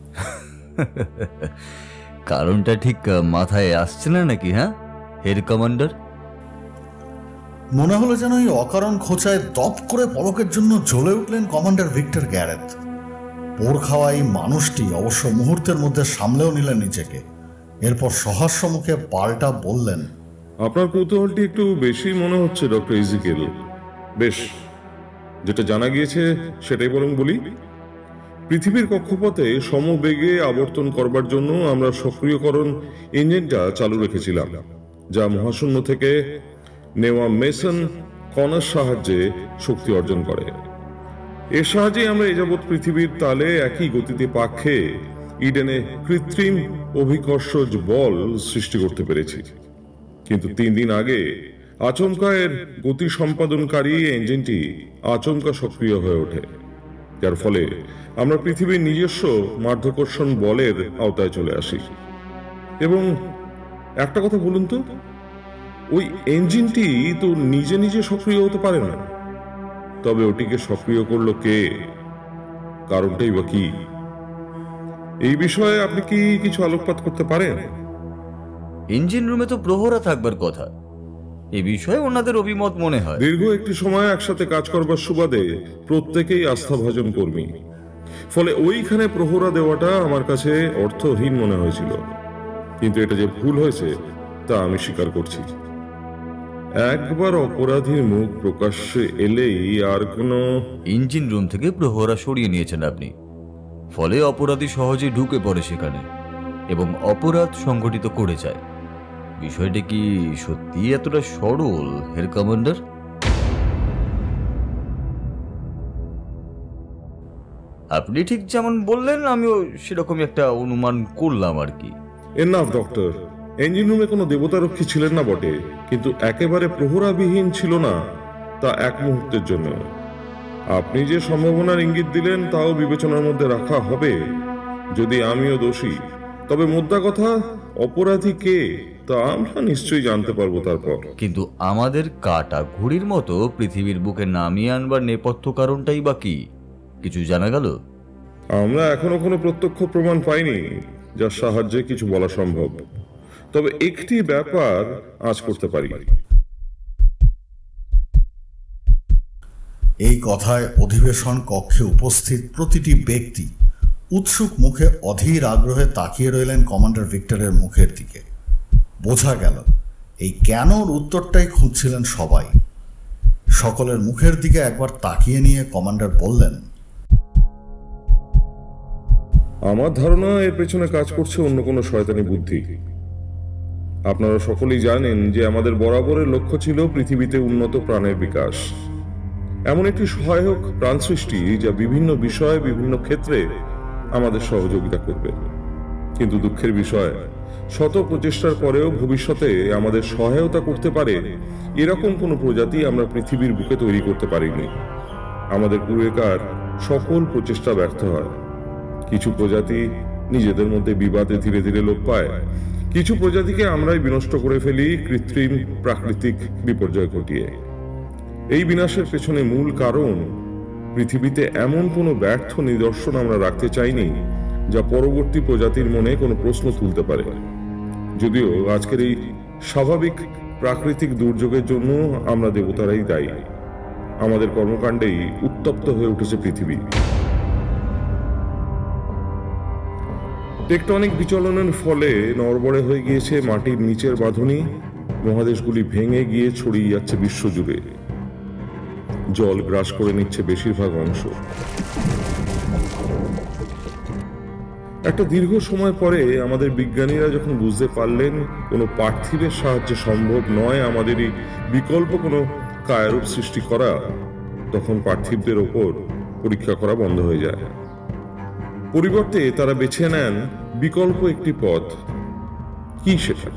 কারণটা ঠিক মাথায় আসছে না নাকি, হ্যাঁ হেড কমান্ডার? মনে হলো যেন এই অকারণ খোঁচায় দপ করে পলকের জন্য জ্বলে উঠলেন কমান্ডার ভিক্টর গ্যারেথ। পোর খাওয়া এই মানুষটি অবশ্য মুহূর্তের মধ্যে সামলেও নিলেন নিজেকে। এরপর সহাস্য মুখে পাল্টা বললেন, আপনার কৌতূহলটি একটু বেশি মনে হচ্ছে ডক্টর ইজিকেল। বেশ, যেটা জানা গিয়েছে সেটাই বরং বলি। পৃথিবীর কক্ষপথে সমবেগে আবর্তন করবার জন্য আমরা সক্রিয়করণ ইঞ্জিনটা চালু রেখেছিলাম, যা মহাশূন্য থেকে নেওয়া মেসন কণার সাহায্যে শক্তি অর্জন করে। এর সাহায্যে আমরা এযাবৎ পৃথিবীর তালে একই গতিতে পাক খেয়ে ইডেনে কৃত্রিম অভিকর্ষজ বল সৃষ্টি করতে পেরেছি। কিন্তু তিন দিন আগে আচমকা এর গতি সম্পাদনকারী ইঞ্জিনটি আচমকা সক্রিয় হয়ে ওঠে, যার ফলে আমরা পৃথিবীর নিজস্ব মাধ্যাকর্ষণ বলের আওতায় চলে আসি। এবং একটা কথা বলুন তো, ওই ইঞ্জিনটি তো নিজে নিজে সক্রিয় হতে পারে না, তবে ওটিকে সক্রিয় করলো কে? কারণটাই বা কি? এই বিষয়ে আপনি কি কিছু আলোকপাত করতে পারেন? ইঞ্জিন রুমে তো প্রহরা থাকবার কথা, এ বিষয়ে ওনাদের অভিমত মনে হয়। দীর্ঘ একটি সময় একসাথে কাজ করবার সুবাদে প্রত্যেকেই আস্থাভাজন কর্মী, ফলে ওইখানে প্রহরা দেওয়াটা আমার কাছে অর্থহীন মনে হয়েছিল। কিন্তু এটা যে ভুল হয়েছে তা আমি স্বীকার করছি। একবার অপরাধীর মুখ প্রকাশ্যে এলেই আর কোনো... ইঞ্জিন রুম থেকে প্রহরা সরিয়ে নিয়েছেন আপনি, ফলে অপরাধী সহজে ঢুকে পড়ে সেখানে এবং অপরাধ সংঘটিত করে যায়। বিষয়টা কি সত্যি এতটা সরল হেড কমান্ডার? আপনি ঠিক যেমন বললেন আমিও সেরকমই একটা অনুমান করলাম আর কি। এনাফ ডক্টর, ইঞ্জিন রুমে কোনো দেবতারক্ষী ছিলেন না বটে, কিন্তু একেবারে প্রহরাবিহীন ছিল না তা এক মুহূর্তের জন্য। আপনি যে সম্ভাবনার ইঙ্গিত দিলেন তাও বিবেচনার মধ্যে রাখা হবে। যদি আমিও দোষী, তবে মোদ্দা কথা অপরাধী কে তা আমরা নিশ্চয়ই জানতে পারবো তারপর। কিন্তু আমাদের কাটা ঘুড়ির মতো পৃথিবীর বুকে নামিয়ে আনবার নেপথ্য কারণটাই বা কি, কিছু জানা গেল? আমরা এখনো কোনো প্রত্যক্ষ প্রমাণ পাইনি যার সাহায্যে কিছু বলা সম্ভব, তবে একটি ব্যাপার আজ করতে পারি। এই কথায় অধিবেশন কক্ষে উপস্থিত প্রতিটি ব্যক্তি উৎসুক মুখে অধীর আগ্রহে তাকিয়ে রইলেন কমান্ডার ভিক্টরের মুখের দিকে। বোঝা গেল এই কেনর উত্তরটাই খুঁজছিলেন সবাই। সকলের মুখের দিকে একবার তাকিয়ে নিয়ে কমান্ডার বললেন, আমার ধারণা এর পেছনে কাজ করছে অন্য কোনো শয়তানি বুদ্ধি। আপনারা সকলেই জানেন যে আমাদের বরাবরের লক্ষ্য ছিল পৃথিবীতে উন্নত প্রাণের বিকাশ, এমন একটি সহায়ক প্রাণ সৃষ্টি যা বিভিন্ন বিষয়ে বিভিন্ন ক্ষেত্রে আমাদের সহযোগিতা করবে। কিন্তু দুঃখের বিষয়, শত প্রচেষ্টার পরেও ভবিষ্যতে আমাদের সহায়তা করতে পারে এরকম কোনো প্রজাতি আমরা পৃথিবীর বুকে তৈরি করতে পারিনি। আমাদের পূর্বেকার সকল প্রচেষ্টা ব্যর্থ হয়। কিছু প্রজাতি নিজেদের মধ্যে বিবাদে ধীরে ধীরে লোপ পায়, কিছু প্রজাতিকে আমরাই বিনষ্ট করে ফেলি কৃত্রিম প্রাকৃতিক বিপর্যয় ঘটিয়ে। এই বিনাশের পেছনে মূল কারণ, পৃথিবীতে এমন কোনো ব্যর্থ নিদর্শন আমরা রাখতে চাইনি যা পরবর্তী প্রজাতির মনে কোনো প্রশ্ন তুলতে পারে। যদিও আজকের এই স্বাভাবিক প্রাকৃতিক দুর্যোগের জন্য আমরা দেবতারাই দায়ী। আমাদের কর্মকাণ্ডেই উত্তপ্ত হয়ে উঠেছে পৃথিবী। টেকটনিক বিচলনের ফলে নড়বড়ে হয়ে গিয়েছে মাটির নিচের বাঁধনি, মহাদেশগুলি ভেঙে গিয়ে ছড়িয়ে যাচ্ছে বিশ্বজুড়ে। জল গ্রাস করে নিচ্ছে বেশিরভাগ অংশ। একটা দীর্ঘ সময় পরে আমাদের বিজ্ঞানীরা যখন বুঝতে পারলেন কোনো পার্থিবের সাহায্যে সম্ভব নয় আমাদের এই বিকল্প কোনো কায়রূপ সৃষ্টি করা, তখন পার্থিবদের ওপর পরীক্ষা করা বন্ধ হয়ে যায়। পরিবর্তে তারা বেছে নেন বিকল্প একটি পথ। কি সেটা?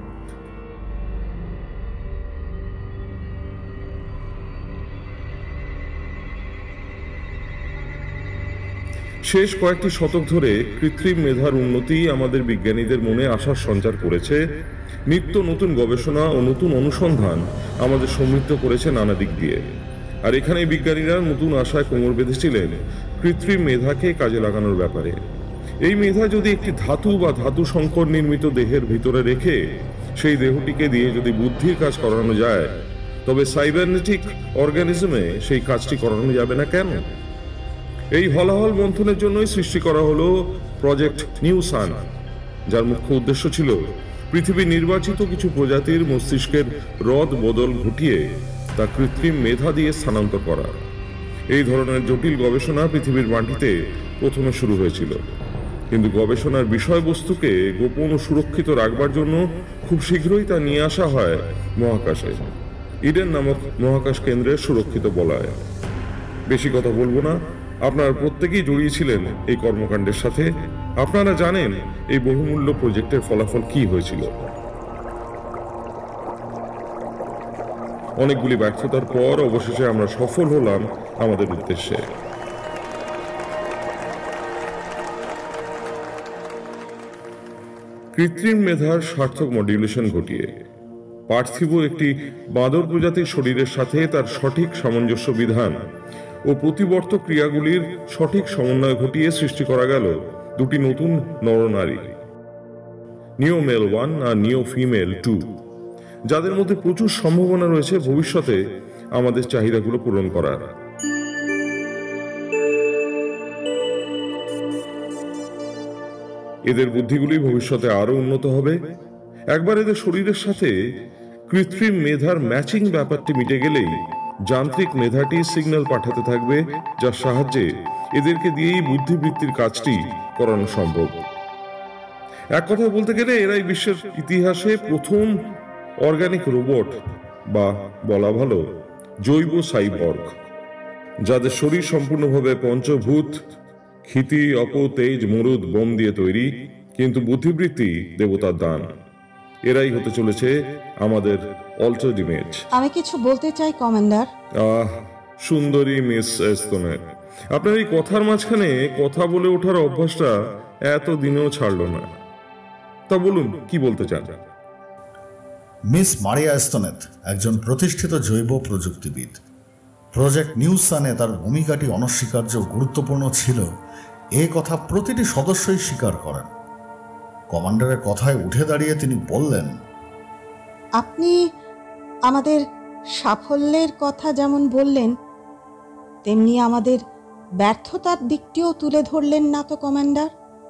শেষ কয়েকটি শতক ধরে কৃত্রিম মেধার উন্নতি আমাদের বিজ্ঞানীদের মনে আশার সঞ্চার করেছে। নিত্য নতুন গবেষণা ও নতুন অনুসন্ধান আমাদের সমৃদ্ধ করেছে নানা দিক দিয়ে। আর এখানে বিজ্ঞানীরা নতুন আশায় কোমর বেঁধেছিলেন কৃত্রিম মেধাকে কাজে লাগানোর ব্যাপারে। এই মেধা যদি একটি ধাতু বা ধাতু সংকর নির্মিত দেহের ভিতরে রেখে সেই দেহটিকে দিয়ে যদি বুদ্ধির কাজ করানো যায়, তবে সাইবারনেটিক অর্গানিজমে সেই কাজটি করানো যাবে না কেন? এই হলাহল মন্থনের জন্যই সৃষ্টি করা হলো প্রজেক্ট নিউ সান, যার মুখ্য উদ্দেশ্য ছিল পৃথিবীর নির্বাচিত কিছু প্রজাতির মস্তিষ্কের রদ বদল ঘটিয়ে তা কৃত্রিম মেধা দিয়ে স্থানান্তর করা। এই ধরনের জটিল গবেষণা পৃথিবীর মাটিতে প্রথমে শুরু হয়েছিল, কিন্তু গবেষণার বিষয়বস্তুকে গোপন ও সুরক্ষিত রাখবার জন্য খুব শীঘ্রই তা নিয়ে আসা হয় মহাকাশে, ইডেন নামক মহাকাশ কেন্দ্রের সুরক্ষিত বলয়ে। বেশি কথা বলবো না, আপনারা প্রত্যেকেই জড়িয়েছিলেন এই কর্মকাণ্ডের সাথে। আপনারা জানেন এই বহুমূল্য প্রজেক্টের ফলাফল কি হয়েছিল। অনেকগুলি ব্যর্থতার পর অবশেষে আমরা সফল হলাম আমাদের উদ্দেশ্যে। কৃত্রিম মেধার সার্থক মডুলেশন ঘটিয়ে পার্থিব একটি বাঁদর প্রজাতির শরীরের সাথে তার সঠিক সামঞ্জস্য বিধান ও প্রতিবর্ত ক্রিয়াগুলির সঠিক সমন্বয় ঘটিয়ে সৃষ্টি করা গেল দুটি নতুন নরনারী, নিও মেল ওয়ান আর নিও ফিমেল টু, যাদের মধ্যে প্রচুর সম্ভাবনা রয়েছে ভবিষ্যতে আমাদের চাহিদাগুলো পূরণ করার। এদের বুদ্ধিগুলি ভবিষ্যতে আরো উন্নত হবে। একবার এদের শরীরের সাথে কৃত্রিম মেধার ম্যাচিং ব্যাপারটি মিটে গেলেই যান্ত্রিক মেধাটি সিগন্যাল পাঠাতে থাকবে, যার সাহায্যে এদেরকে দিয়েই বুদ্ধিবৃত্তির কাজটি করানো সম্ভব। এক কথায় বলতে গেলে এরাই বিশ্বের ইতিহাসে প্রথম অর্গানিক রোবট, বা বলা ভালো জৈব সাইবর্গ, যাদের শরীর সম্পূর্ণভাবে পঞ্চভূত, ক্ষিতি, অপ, তেজ, মরুদ, বোম দিয়ে তৈরি, কিন্তু বুদ্ধিবৃত্তি দেবতার দান। এরাই হতে চলেছে আমাদের অল্টার ইমেজ। আমি কিছু বলতে চাই কমান্ডার। আহ সুন্দরী মিস এস্তোনেট, আপনার এই কথার মাঝখানে কথা বলে ওঠার অভ্যাসটা এত দিনেও ছাড়লো না। তা বলুন, কি বলতে চান? মিস মারিয়া এস্তোনেট একজন প্রতিষ্ঠিত জৈব প্রযুক্তিবিদ। প্রজেক্ট নিউ সানে তার ভূমিকাটি অনস্বীকার্য গুরুত্বপূর্ণ ছিল, এ কথা প্রতিটি সদস্যই স্বীকার করেন। কমান্ডারের কথায় উঠে দাঁড়িয়ে তিনি বললেন, আপনি আমাদের সাফল্যের কথা যেমন বললেন, তেমনি আমাদের ব্যর্থতার দিকটিও তুলে ধরলেন না তো কমান্ডার?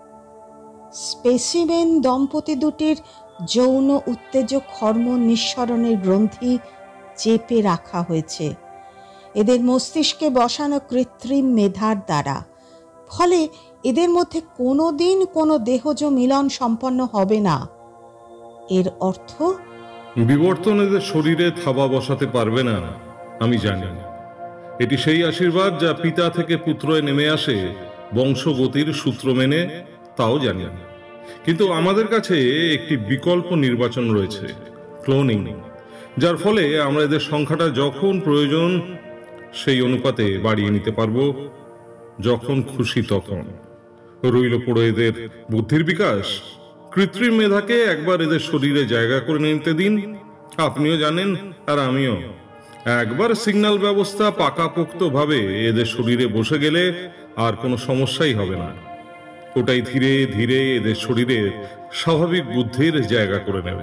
স্পেসিমেন দম্পতি দুটির যৌন উত্তেজক হরমোন নিঃসরণের গ্রন্থি চেপে রাখা হয়েছে এদের মস্তিষ্কে বসানো কৃত্রিম মেধার দ্বারা। ফলে এদের মধ্যে কোনো দিন কোনো দেহজ মিলন সম্পন্ন হবে না। এর অর্থ বিবর্তন এদের শরীরে থাবা বসাতে পারবে না। আমি জানি এটি সেই আশীর্বাদ যা পিতা থেকে পুত্রয়ে নেমে আসে বংশগতির সূত্র মেনে, তাও জানি। কিন্তু আমাদের কাছে একটি বিকল্প নির্বাচন রয়েছে, ক্লোনিং, যার ফলে আমরা এদের সংখ্যাটা যখন প্রয়োজন সেই অনুপাতে বাড়িয়ে নিতে পারবো, যখন খুশি তখন। রইল পড়ে এদের বুদ্ধির বিকাশ। কৃত্রিম মেধাকে একবার এদের শরীরে জায়গা করে নিতে দিন। আপনিও জানেন আর আমিও, একবার সিগন্যাল ব্যবস্থা পাকাপোক্ত ভাবে এদের শরীরে বসে গেলে আর কোনো সমস্যাই হবে না। ওটাই ধীরে ধীরে এদের শরীরে স্বাভাবিক বুদ্ধির জায়গা করে নেবে।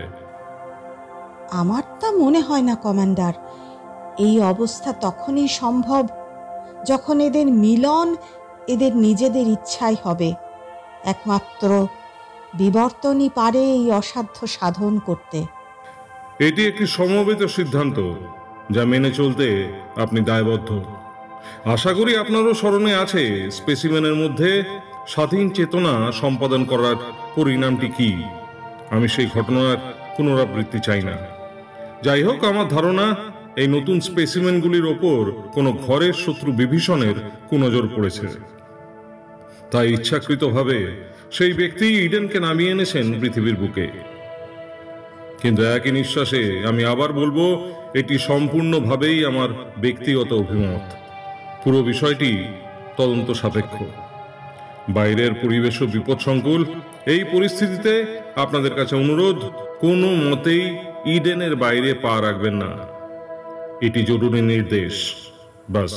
আমার তা মনে হয় না কমান্ডার। এই অবস্থা তখনই সম্ভব যখন এদের মিলন এদের নিজেদের ইচ্ছাই হবে। একমাত্র বিবর্তনই পারে এই অসাধ্য সাধন করতে। এটি একটি সমবেত সিদ্ধান্ত। যা মেনে চলতে আপনি দায়বদ্ধ। আশা করি আপনারও স্মরণে আছে স্পেসিমেনের মধ্যে স্বাধীন চেতনা সম্পাদন করার পরিণামটি কি। আমি সেই ঘটনার পুনরাবৃত্তি চাই না। যাই হোক, আমার ধারণা এই নতুন স্পেসিমেনগুলির ওপর কোনো ঘরের শত্রু বিভীষণের কুনজর পড়েছে। তাই ইচ্ছাকৃতভাবে সেই ব্যক্তি ইডেনকে নামিয়ে এনেছেন পৃথিবীর বুকে। কিন্তু একই নিঃশ্বাসে আমি আবার বলবো, এটি সম্পূর্ণভাবেই আমার ব্যক্তিগত অভিমত। পুরো বিষয়টি তদন্ত সাপেক্ষ। বাইরের পরিবেশও বিপদসংকুল। এই পরিস্থিতিতে আপনাদের কাছে অনুরোধ, কোনো মতেই ইডেনের বাইরে পা রাখবেন না। এটি জরুরি নির্দেশ। বাস।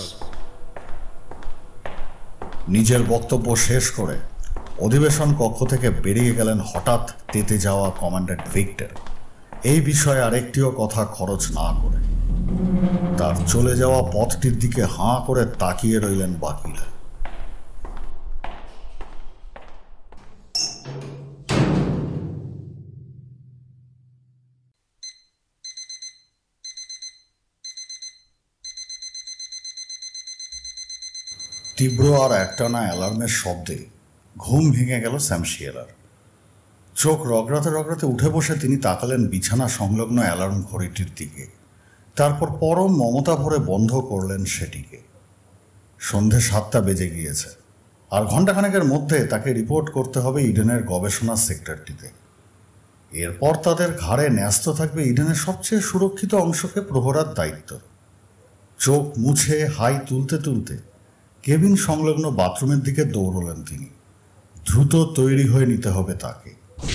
নিজের বক্তব্য শেষ করে অধিবেশন কক্ষ থেকে বেরিয়ে গেলেন হঠাৎ তেতে যাওয়া কমান্ড্যান্ট ভিক্টর, এই বিষয়ে আরেকটিও কথা খরচ না করে। তার চলে যাওয়া পথটির দিকে হাঁ করে তাকিয়ে রইলেন বাকিরা। তীব্র আর একটানা অ্যালার্মের শব্দে ঘুম ভেঙে গেল স্যামশিয়েলার। চোখ রগড়াতে রগড়াতে উঠে বসে তিনি তাকালেন বিছানা সংলগ্ন অ্যালার্ম ঘড়িটির দিকে। তারপর পরম মমতা ভরে বন্ধ করলেন সেটিকে। সন্ধে সাতটা বেজে গিয়েছে, আর ঘণ্টাখানেকের মধ্যে তাকে রিপোর্ট করতে হবে ইডেনের গবেষণা সেক্টরটিতে। এরপর তাদের ঘাড়ে ন্যস্ত থাকবে ইডেনের সবচেয়ে সুরক্ষিত অংশকে প্রহরার দায়িত্ব। চোখ মুছে হাই তুলতে তুলতে কেবিন সংলগ্ন বাথরুমের দিকে দৌড়লেন তিনি। দ্রুত তৈরি হয়ে নিতে হবে তাকে।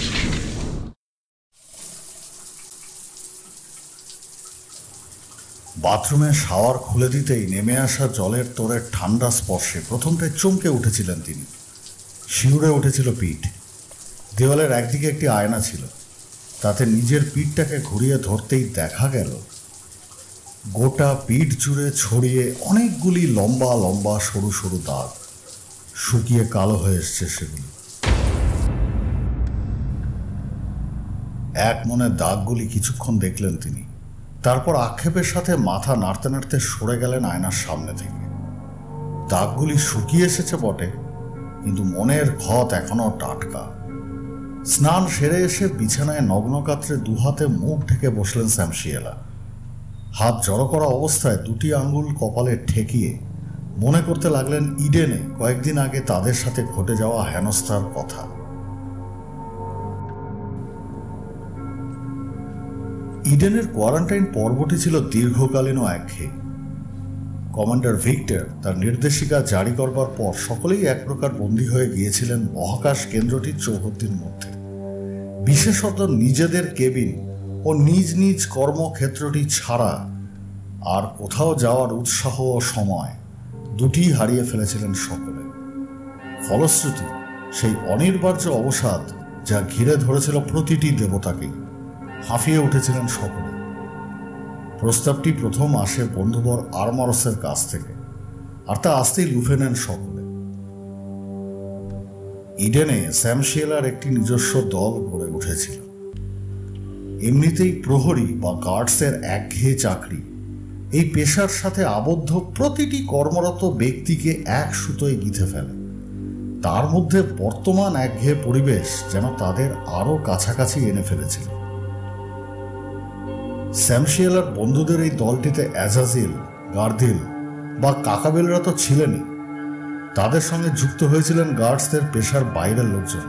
বাথরুমে শাওয়ার খুলে দিতেই নেমে আসা জলের তোড়ের ঠান্ডা স্পর্শে প্রথমটায় চমকে উঠেছিলেন তিনি। শিউরে উঠেছিল পিঠ। দেওয়ালের একদিকে একটি আয়না ছিল, তাতে নিজের পিঠটাকে ঘুরিয়ে ধরতেই দেখা গেল গোটা পিঠ জুড়ে ছড়িয়ে অনেকগুলি লম্বা লম্বা সরু সরু দাগ, শুকিয়ে কালো হয়ে এসছে সেগুলি। এক মনে দাগগুলি কিছুক্ষণ দেখলেন তিনি, তারপর আক্ষেপের সাথে মাথা নাড়তে নাড়তে সরে গেলেন আয়নার সামনে থেকে। দাগগুলি শুকিয়ে এসেছে বটে, কিন্তু মনের ক্ষত এখনো টাটকা। স্নান সেরে এসে বিছানায় নগ্নকাত্রে দুহাতে মুখ ঢেকে বসলেন স্যামশিয়েলা। হাত জড়ো করা অবস্থায় দুটি আঙ্গুল কপালে ঠেকিয়ে মনে করতে লাগলেন ইডেনে কয়েকদিন আগে তাদের সাথে ঘটে যাওয়া হেনস্থার কথা। ইডেনের কোয়ারেন্টাইন পর্বটি ছিল দীর্ঘকালীন ও একঘেয়ে। কমান্ডার ভিক্টর তার নির্দেশিকা জারি করবার পর সকলেই এক প্রকার বন্দী হয়ে গিয়েছিলেন মহাকাশ কেন্দ্রটির চৌহদ্দির মধ্যে। বিশেষত নিজেদের কেবিন ও নিজ নিজ কর্মক্ষেত্রটি ছাড়া আর কোথাও যাওয়ার উৎসাহ ও সময় দুটিই হারিয়ে ফেলেছিলেন সকলে। ফলশ্রুতি সেই অনিবার্য অবসাদ যা ঘিরে ধরেছিল প্রতিটি দেবতাকেই, হাঁফিয়ে উঠেছিলেন সকলে। প্রস্তাবটি প্রথম আসে বন্ধুবর আরমারসের কাছ থেকে, আর তা আসতেই লুফে নেন সকলে। ইডেনে স্যামশিয়েলার একটি নিজস্ব দল গড়ে উঠেছিল। এমনিতেই প্রহরী বা গার্ডসের একঘেয়ে চাকরি এই পেশার সাথে আবদ্ধ প্রতিটি কর্মরত ব্যক্তিকে এক সুতোয় গিথে ফেলে। তার মধ্যে বর্তমান একঘেয়ে পরিবেশ যেন তাদের আরো কাছাকাছি এনে ফেলেছিল। স্যামশিয়েলার বন্ধুদের এই দলটিতে অ্যাজাজিল, গার্দিল বা কাকাবেলরা তো ছিলেনই, তাদের সঙ্গে যুক্ত হয়েছিলেন গার্ডসদের পেশার বাইরের লোকজন।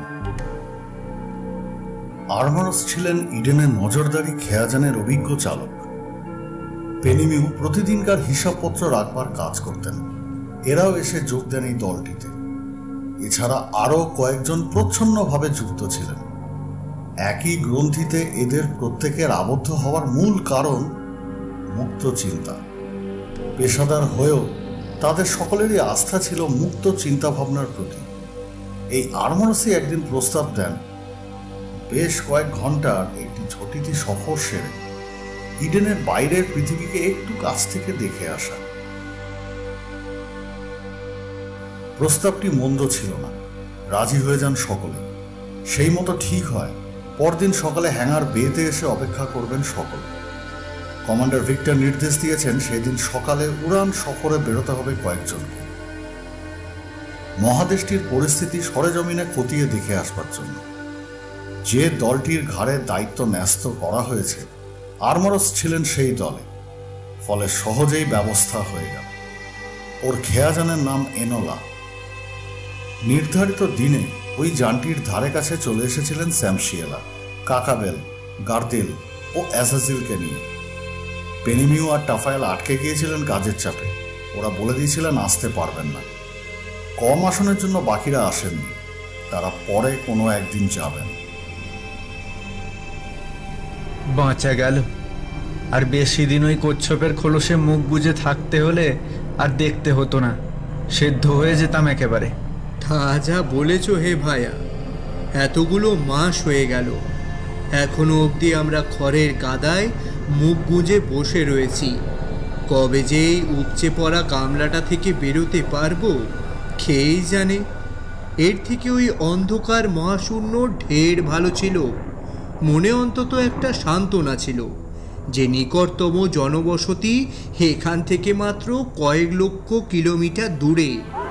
আরমারস ছিলেন ইডেনের নজরদারি খেয়াজানের অভিজ্ঞ চালক। পেনিমিউ প্রতিদিনকার হিসাবপত্র রাখবার কাজ করতেন, এরাও এসে যোগ দেন এই দলটিতে। এছাড়া আরও কয়েকজন প্রচ্ছন্নভাবে যুক্ত ছিলেন। একই গ্রন্থিতে এদের প্রত্যেকের আবদ্ধ হওয়ার মূল কারণ মুক্ত চিন্তা। পেশাদার হয়েও তাদের সকলেরই আস্থা ছিল মুক্ত চিন্তাভাবনার প্রতি। এই আরমারসই একদিন প্রস্তাব দেন বেশ কয়েক ঘন্টার একটি ঝটিতি সফর সেরে ইডেনের বাইরের পৃথিবীকে একটু কাছ থেকে দেখে আসা। প্রস্তাবটি মন্দ ছিল না, রাজি হয়ে যান সকলে। সেই মতো ঠিক হয় পরদিন সকালে হ্যাঙ্গার বেতে এসে অপেক্ষা করবেন সকলে। কমান্ডার ভিক্টর নির্দেশ দিয়েছেন সেদিন সকালে উড়ান সফরে বেরোতে হবে কয়েকজনকে, মহাদেশটির পরিস্থিতি সরেজমিনে খতিয়ে দেখে আসবার জন্য। যে দলটির ঘাড়ে দায়িত্ব ন্যস্ত করা হয়েছে আরমারস ছিলেন সেই দলে, ফলে সহজেই ব্যবস্থা হয়ে গেল। ওর খেয়াজানের নাম এনোলা। নির্ধারিত দিনে ওই যানটির ধারে কাছে চলে এসেছিলেন স্যামসিয়েলা, কাকাবেল, গার্দিল ও অ্যাজাজিলকে নিয়ে। পেনিমিউ আর টাফায়েল আটকে গিয়েছিলেন কাজের চাপে, ওরা বলে দিয়েছিলেন আসতে পারবেন না। কম আসনের জন্য বাকিরা আসেননি, তারা পরে কোনো একদিন যাবেন। বাঁচা গেল। আর বেশি দিন ওই কচ্ছপের খোলসে মুখ বুজে থাকতে হলে আর দেখতে হতো না, সেদ্ধ হয়ে যেতাম একেবারে। তা যা বলেছ হে ভাইয়া, এতগুলো মাস হয়ে গেল, এখনো অবধি আমরা খড়ের গাদায় মুখ গুঁজে বসে রয়েছি। কবে যে এই উপচে পড়া গামলাটা থেকে বেরোতে পারবো খেয়েই জানে। এর থেকে ওই অন্ধকার মহাশূন্য ঢের ভালো ছিল। মনে অন্তত একটা সান্ত্বনা ছিল যে নিকটতম জনবসতি এখান থেকে মাত্র কয়েক লক্ষ কিলোমিটার দূরে।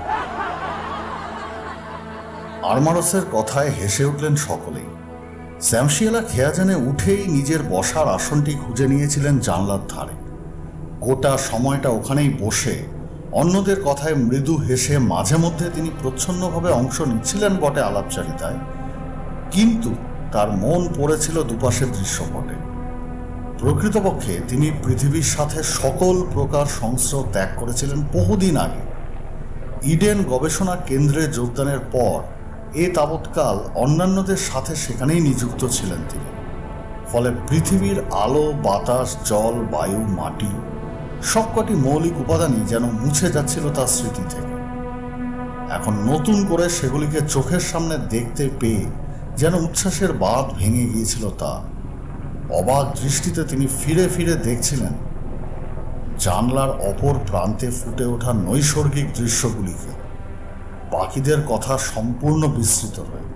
আরমারসের কথায় হেসে উঠলেন সকলেই। স্যামসিয়েলা খেয়াজানে উঠেই নিজের বসার আসনটি খুঁজে নিয়েছিলেন জানলার ধারে। গোটা সময়টা ওখানেই বসে অন্যদের কথায় মৃদু হেসে মাঝে মধ্যে তিনি প্রচ্ছন্নভাবে অংশ নিচ্ছিলেন বটে আলাপচারিতায়, কিন্তু তার মন পড়েছিল দুপাশের দৃশ্যপটে। প্রকৃতপক্ষে তিনি পৃথিবীর সাথে সকল প্রকার সংস্রব ত্যাগ করেছিলেন বহুদিন আগে। ইডেন গবেষণা কেন্দ্রে যোগদানের পর এ তাবৎকাল অন্যান্যদের সাথে সেখানেই নিযুক্ত ছিলেন তিনি। ফলে পৃথিবীর আলো, বাতাস, জল, বায়ু, মাটি সবকটি মৌলিক উপাদানই যেন মুছে যাচ্ছিল তার স্মৃতি থেকে। এখন নতুন করে সেগুলিকে চোখের সামনে দেখতে পেয়ে যেন উচ্ছ্বাসের বাঁধ ভেঙে গিয়েছিল তার। অবাক দৃষ্টিতে তিনি ফিরে ফিরে দেখছিলেন জানলার অপর প্রান্তে ফুটে ওঠা নৈসর্গিক দৃশ্যগুলিকে, বাকিদের কথা সম্পূর্ণ বিস্মৃত হয়ে।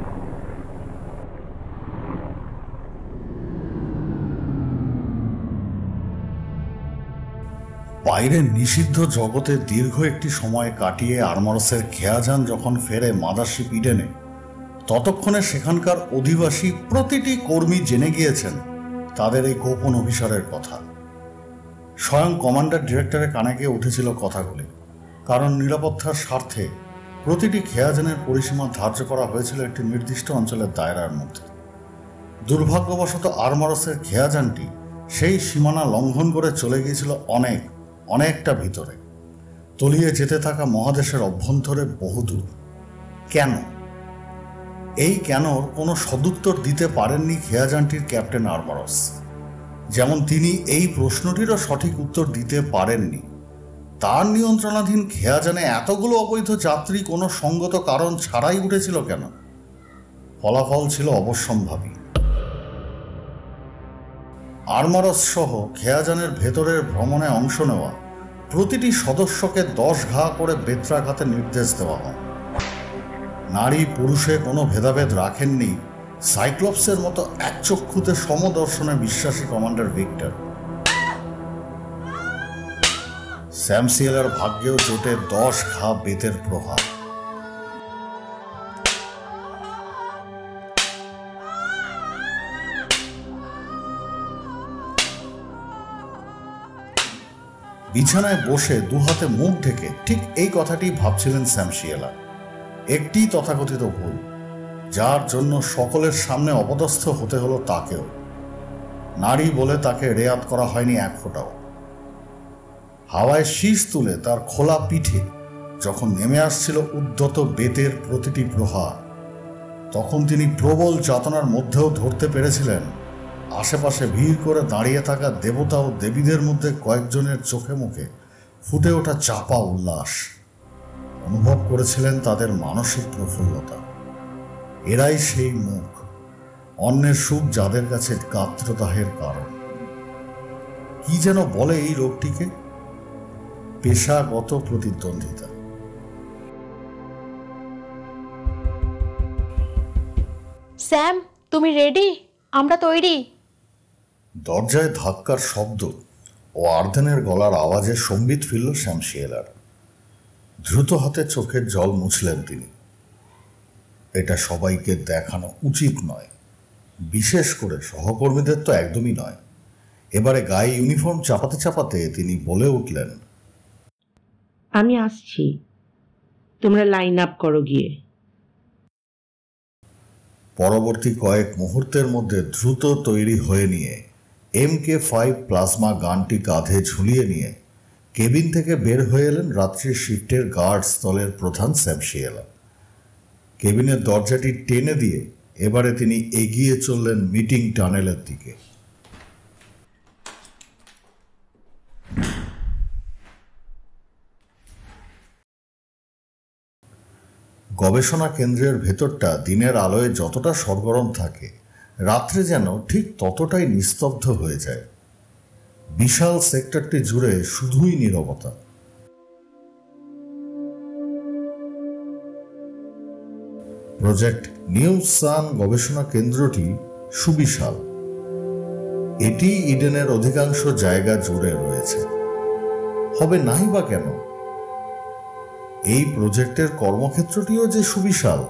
বাইরের নিষিদ্ধ জগতে দীর্ঘ একটি সময় কাটিয়ে আরমারসের খেয়াজান যখন ফেরে মাদারশিপ ইডেনে, ততক্ষণে সেখানকার অধিবাসী প্রতিটি কর্মী জেনে গিয়েছেন তাদের এই গোপন অভিসারের কথা। স্বয়ং কমান্ডার ডিরেক্টরের কানে গিয়ে উঠেছিল কথাগুলি, কারণ নিরাপত্তার স্বার্থে প্রতিটি খেয়াজানের পরিসীমা ধার্য করা হয়েছিল একটি নির্দিষ্ট অঞ্চলের দায়রার মধ্যে। দুর্ভাগ্যবশত আরমারসের খেয়াজানটি সেই সীমানা লঙ্ঘন করে চলে গিয়েছিল অনেক অনেকটা ভিতরে, তলিয়ে যেতে থাকা মহাদেশের অভ্যন্তরে বহুদূর। কেন? এই কেনর কোনো সদুত্তর দিতে পারেননি খেয়াজানটির ক্যাপ্টেন আরমারস, যেমন তিনি এই প্রশ্নটিরও সঠিক উত্তর দিতে পারেননি তার নিয়ন্ত্রণাধীন খেয়াজানে এতগুলো অবৈধ যাত্রী কোনো সঙ্গত কারণ ছাড়াই উঠেছিল কেন। ফলাফল ছিল অবশ্যম্ভাবী। আরমারস সহ খেয়াজানের ভেতরের ভ্রমণে অংশ নেওয়া প্রতিটি সদস্যকে দশ ঘা করে বেত্রাঘাতের নির্দেশ দেওয়া হয়। নারী পুরুষে কোনো ভেদাভেদ রাখেননি সাইক্লপসের মতো একচক্ষুতে সমদর্শনে বিশ্বাসী কমান্ডার ভিক্টর। স্যামসিয়েলার ভাগ্যেও জোটে দশ ঘা বেতের প্রহার। বিছানায় বসে দুহাতে মুখ ঢেকে ঠিক এই কথাটি ভাবছিলেন স্যামসিয়েলা। একটি তথাকথিত ভুল, যার জন্য সকলের সামনে অপদস্থ হতে হলো তাকেও। নারী বলে তাকে রেয়াত করা হয়নি এক ফোঁটাও। হাওয়ায় শীষ তুলে তার খোলা পিঠে যখন নেমে আসছিল উদ্ধত বেতের প্রতিটি প্রহার, তখন তিনি প্রবল যাতনার মধ্যেও ধরতে পেরেছিলেন আশেপাশে ভিড় করে দাঁড়িয়ে থাকা দেবতা ও দেবীদের মধ্যে কয়েকজনের চোখে মুখে ফুটে ওঠা চাপা উল্লাস। অনুভব করেছিলেন তাদের মানসিক প্রফুল্লতা। এরাই সেই মুখ, অন্যের সুখ যাদের কাছে গাত্রদাহের কারণ। কি যেন বলে এই রোগটিকে? পেশাগত প্রতিদ্বন্দ্বিতা। স্যাম, তুমি রেডি? আমরা তৈরি। দরজায় ধাক্কার শব্দ ও আর্ধেনের গলার আওয়াজে সম্বিত ফিরল শ্যামশিয়েলার। দ্রুত হাতে চোখের জল মুছলেন তিনি। এটা সবাইকে দেখানো উচিত নয়, বিশেষ করে সহকর্মীদের তো একদমই নয়। এবারে গায়ে ইউনিফর্ম চাপাতে চাপাতে তিনি বলে উঠলেন, আমি আসছি, তোমরা লাইন আপ করো গিয়ে। পরবর্তী কয়েক মুহূর্তের মধ্যে দ্রুত তৈরি হয়ে নিয়ে এম কে ফাইভ প্লাজমা গানটি কাঁধে ঝুলিয়ে নিয়ে কেবিন থেকে বের হয়ে এলেন রাত্রির শিফটের গার্ডস দলের প্রধান শ্যামশিয়েলা। কেবিনের দরজাটি টেনে দিয়ে এবারে তিনি এগিয়ে চললেন মিটিং টানেলের দিকে। গবেষণা কেন্দ্রের ভেতরটা দিনের আলোয় যতটা সরগরম থাকে, রাত্রে যেন ঠিক ততটাই নিস্তব্ধ হয়ে যায়। বিশাল সেক্টরটি জুড়ে শুধুই নীরবতা। প্রজেক্ট নিউ সান গবেষণা কেন্দ্রটি সুবিশাল। এটি ইডেনের অধিকাংশ জায়গা জুড়ে রয়েছে, হবে নাই বা কেন? এই প্রজেক্টের কর্মক্ষেত্রটিও যে সুবিশাল।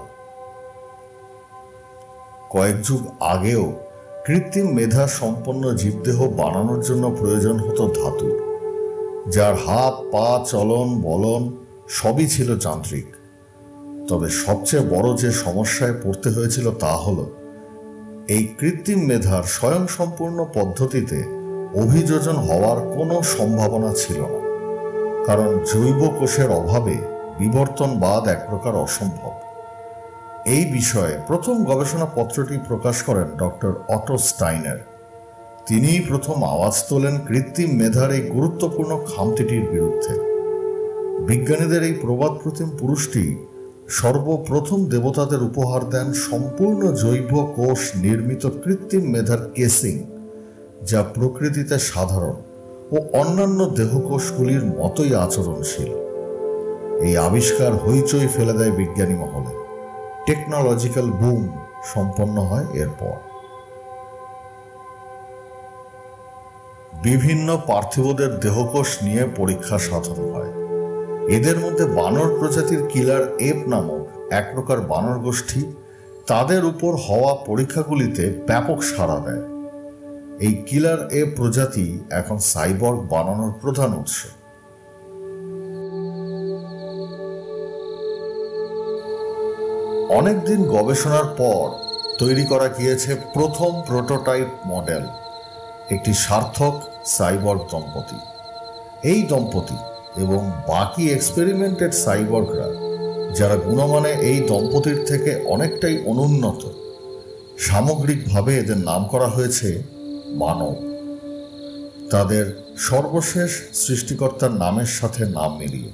কয়েক যুগ আগেও কৃত্রিম মেধা সম্পন্ন জীবদেহ বানানোর জন্য প্রয়োজন হতো ধাতুর, যার হাত পা চলন বলন সবই ছিল যান্ত্রিক। তবে সবচেয়ে বড় যে সমস্যায় পড়তে হয়েছিল তা হল এই কৃত্রিম মেধার স্বয়ংসম্পূর্ণ পদ্ধতিতে অভিযোজন হওয়ার কোনো সম্ভাবনা ছিল না, কারণ জৈব কোষের অভাবে বিবর্তনবাদ এক প্রকার অসম্ভব। এই বিষয়ে প্রথম গবেষণাপত্রটি প্রকাশ করেন ডক্টর অটো স্টাইনার। তিনিই প্রথম আওয়াজ তোলেন কৃত্রিম মেধার এই গুরুত্বপূর্ণ খামতিটির বিরুদ্ধে। বিজ্ঞানীদের এই প্রবাদ প্রতিম পুরুষটি সর্বপ্রথম দেবতাদের উপহার দেন সম্পূর্ণ জৈব কোষ নির্মিত কৃত্রিম মেধার কেসিং, যা প্রকৃতিতে সাধারণ ও অন্যান্য দেহকোষগুলির মতোই আচরণশীল। এই আবিষ্কার হইচই ফেলে দেয় বিজ্ঞানী মহলে। টেকনোলজিক্যাল বুম সম্পন্ন হয় এরপর। বিভিন্ন পার্থিবদের দেহকোষ নিয়ে পরীক্ষা সাধন হয়। এদের মধ্যে বানর প্রজাতির কিলার এপ নামক এক প্রকার বানর গোষ্ঠী তাদের উপর হওয়া পরীক্ষাগুলিতে ব্যাপক সাড়া দেয়। এই কিলার এপ প্রজাতি এখন সাইবর্গ বানানোর প্রধান উৎস। অনেকদিন গবেষণার পর তৈরি করা গিয়েছে প্রথম প্রোটোটাইপ মডেল, একটি সার্থক সাইবর্গ দম্পতি। এই দম্পতি এবং বাকি এক্সপেরিমেন্টেড সাইবর্গরা, যারা গুণমানে এই দম্পতির থেকে অনেকটাই অনুন্নত, সামগ্রিকভাবে এদের নাম করা হয়েছে মানব। তাদের সর্বশেষ সৃষ্টিকর্তার নামের সাথে নাম মিলিয়ে।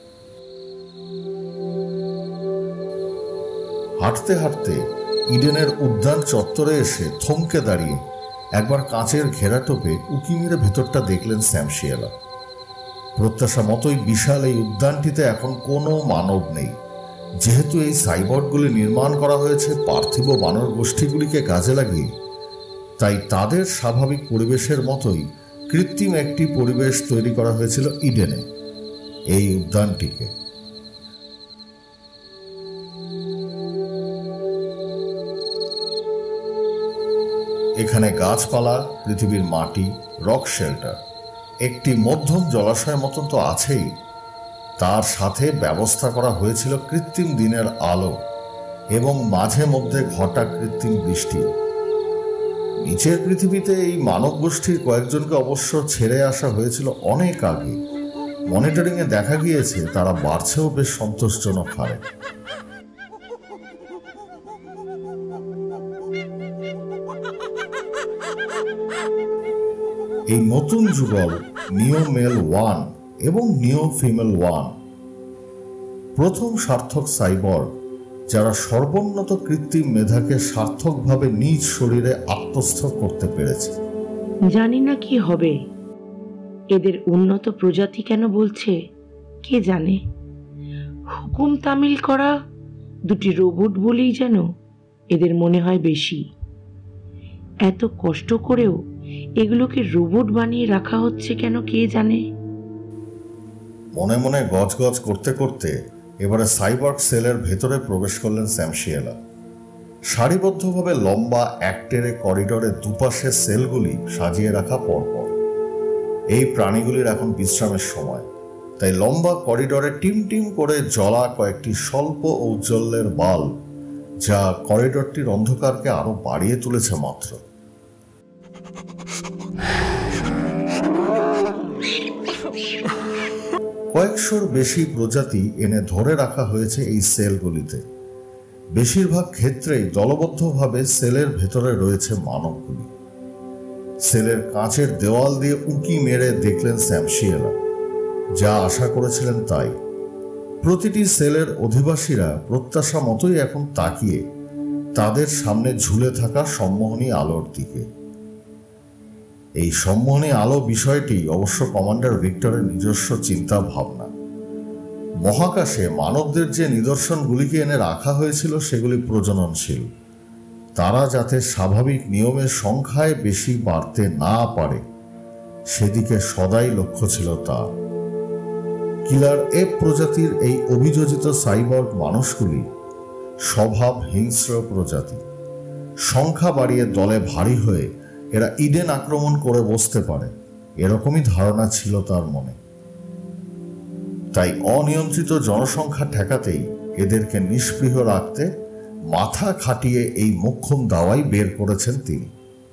হাঁটতে হাঁটতে ইডেনের উদ্যান চত্বরে এসে থমকে দাঁড়িয়ে একবার কাঁচের ঘেরাটোপে উকি মেরে ভেতরটা দেখলেন শ্যামশিয়েলা। প্রত্যাশা মতোই বিশাল এই উদ্যানটিতে এখন কোনো মানব নেই। যেহেতু এই সাইবর্গগুলি নির্মাণ করা হয়েছে পার্থিব বানর গোষ্ঠীগুলিকে কাজে লাগিয়ে, তাই তাদের স্বাভাবিক পরিবেশের মতোই কৃত্রিম একটি পরিবেশ তৈরি করা হয়েছিল ইডেনে, এই উদ্যানটিকে। এখানে গাছপালা, পৃথিবীর মাটি, রক শেল্টার, একটি মধ্যম জলাশয়ের মতন তো আছেই, তার সাথে ব্যবস্থা করা হয়েছিল কৃত্রিম দিনের আলো এবং মাঝে মধ্যে ঘটা কৃত্রিম বৃষ্টি। নিচের পৃথিবীতে এই মানব গোষ্ঠীর কয়েকজনকে অবশ্য ছেড়ে আসা হয়েছিল অনেক আগে। মনিটরিংয়ে দেখা গিয়েছে তারা বাড়ছেও বেশ সন্তোষজনক হারে। এই নতুন যুগল নিও মেল ওয়ান এবং নিও ফিমেল ওয়ান, প্রথম সার্থক সাইবর্গ যারা সর্বোন্নত কৃত্রিম মেধাকে সার্থকভাবে নিজ শরীরে আত্মস্থ করতে পেরেছে। জানি না কি হবে। এদের উন্নত প্রজাতি কেন বলছে কে জানে। হুকুম তামিল করা দুটি রোবট বলেই যেন এদের মনে হয় বেশি। এত কষ্ট করেও এগুলোকে রোবট বানিয়ে রাখা হচ্ছে কেন কে জানে। মনে মনে গজগজ করতে করতে এবারে সাইবর্গ সেলের ভেতরে প্রবেশ করলেন স্যামশিয়েলা। সারিবদ্ধভাবে লম্বা একটেরে করিডোরের দুপাশে সেলগুলি সাজিয়ে রাখা পরপর। এই প্রাণীগুলির এখন বিশ্রামের সময়, তাই লম্বা করিডোরে টিম টিম করে জ্বলা কয়েকটি স্বল্প ঔজ্জ্বল্যের বাল্ব, যা করিডোরটির অন্ধকারকে আরো বাড়িয়ে তুলেছে মাত্র। কয়েকশোর বেশি প্রজাতি এনে ধরে রাখা হয়েছে এই সেলগুলিতে। বেশিরভাগ ক্ষেত্রেই দলবদ্ধভাবে সেলের ভেতরে রয়েছে মানবগুলি। সেলের কাঁচের দেওয়াল দিয়ে উঁকি মেরে দেখলেন স্যামশিয়েলা, যা আশা করেছিলেন তাই। প্রতিটি সেলের অধিবাসীরা প্রত্যাশা মতোই এখন তাকিয়ে তাদের সামনে ঝুলে থাকা সম্মোহনী আলোর দিকে। এই সম্মোহনী আলো বিষয়টি অবশ্য কমান্ডার ভিক্টরের নিজস্ব চিন্তা ভাবনা। মহাকাশে মানবদের যে নিদর্শনগুলিকে এনে রাখা হয়েছিল সেগুলি প্রজননশীল। তারা যাতে স্বাভাবিক নিয়মের সংখ্যায় বেশি বাড়তে না পারে সেদিকে সদাই লক্ষ্য ছিল তার। কিলার এফ প্রজাতির এই অভিযোজিত সাইবর্গ মানুষগুলি স্বভাব হিংস্র প্রজাতি। সংখ্যা বাড়িয়ে দলে ভারী হয়ে এরা ইডেন আক্রমণ করে বসতে পারে, এরকমই ধারণা ছিল তার মনে। তাই অনিয়ন্ত্রিত জনসংখ্যা ঠেকাতেই এদেরকে নিষ্পৃহ রাখতে মাথা খাটিয়ে এই মোক্ষম দাওয়াই বের করেছেন তিনি।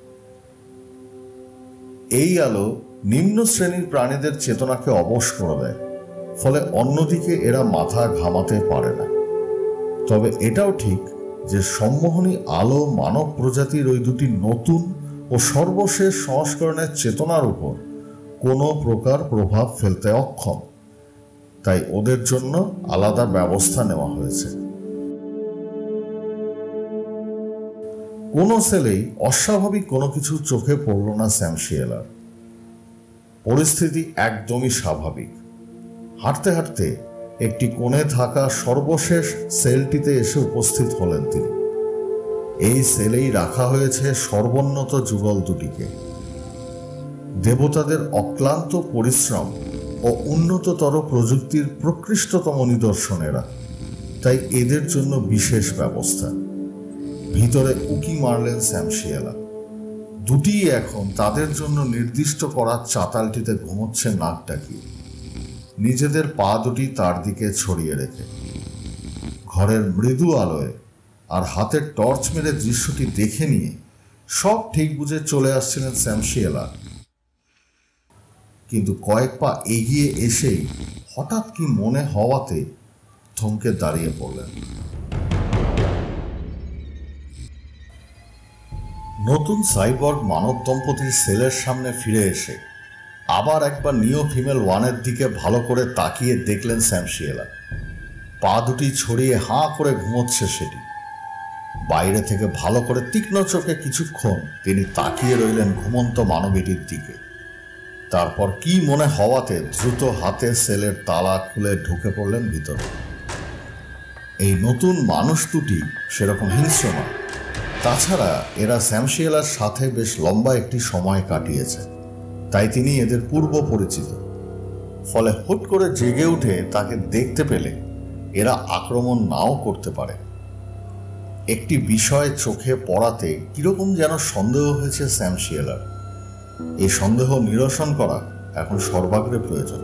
এই আলো নিম্ন শ্রেণীর প্রাণীদের চেতনাকে অবশ করে দেয়, ফলে অন্যদিকে এরা মাথা ঘামাতে পারে না। তবে এটাও ঠিক যে সম্মোহনী আলো মানব প্রজাতির ওই দুটি নতুন ও সর্বশেষ সংস্করণের চেতনার উপর কোনো প্রকার প্রভাব ফেলতে অক্ষম, তাই ওদের জন্য আলাদা ব্যবস্থা নেওয়া হয়েছে। কোনো সেলেই অস্বাভাবিক কোনো কিছু চোখে পড়ল না স্যামশিয়েলার। পরিস্থিতি একদমই স্বাভাবিক। হাঁটতে হাঁটতে একটি কোণে থাকা সর্বশেষ সেলটিতে এসে উপস্থিত হলেন তিনি। এই সেলেই রাখা হয়েছে সর্বোন্নত যুগল দুটিকে। দেবতাদের অক্লান্ত পরিশ্রম ও উন্নততর প্রযুক্তির প্রকৃষ্টতম নিদর্শনেরা, তাই এদের জন্য বিশেষ ব্যবস্থা। ভিতরে উকি মারলেন স্যামশিয়েলা। দুটি এখন তাদের জন্য নির্দিষ্ট করা চাতালটিতে ঘুমোচ্ছে নাক ডাকিয়ে, নিজেদের পা দুটি তার দিকে ছড়িয়ে রেখে। ঘরের মৃদু আলোয় আর হাতের টর্চ মেরে দৃশ্যটি দেখে নিয়ে সব ঠিক বুঝে চলে আসছিলেন স্যামশিয়েলা। কিন্তু কয়েক পা এগিয়ে এসেই হঠাৎ কি মনে হওয়াতে থমকে দাঁড়িয়ে পড়লেন। নতুন সাইবর্গ মানব দম্পতির সেলের সামনে ফিরে এসে আবার একবার নিও ফিমেল ওয়ানের দিকে ভালো করে তাকিয়ে দেখলেন স্যামশিয়েলা। পা দুটি ছড়িয়ে হাঁ করে ঘুমোচ্ছে সেটি। বাইরে থেকে ভালো করে তীক্ষ্ণ চোখে কিছুক্ষণ তিনি তাকিয়ে রইলেন ঘুমন্ত মানবীটির দিকে। তারপর কি মনে হওয়াতে দ্রুত হাতে সেলের তালা খুলে ঢুকে পড়লেন ভিতরে। এই নতুন মানুষ দুটি সেরকম হিংস্র নয়। তাছাড়া এরা স্যামশিয়েলার সাথে বেশ লম্বা একটি সময় কাটিয়েছে, তাই তিনি এদের পূর্ব পরিচিত। ফলে হুট করে জেগে উঠে তাকে দেখতে পেলে এরা আক্রমণ নাও করতে পারে। একটি বিষয় চোখে পড়াতে কিরকম যেন সন্দেহ হয়েছে স্যামশিয়েলার। এই সন্দেহ নিরসন করা এখন সর্বাগ্রে প্রয়োজন।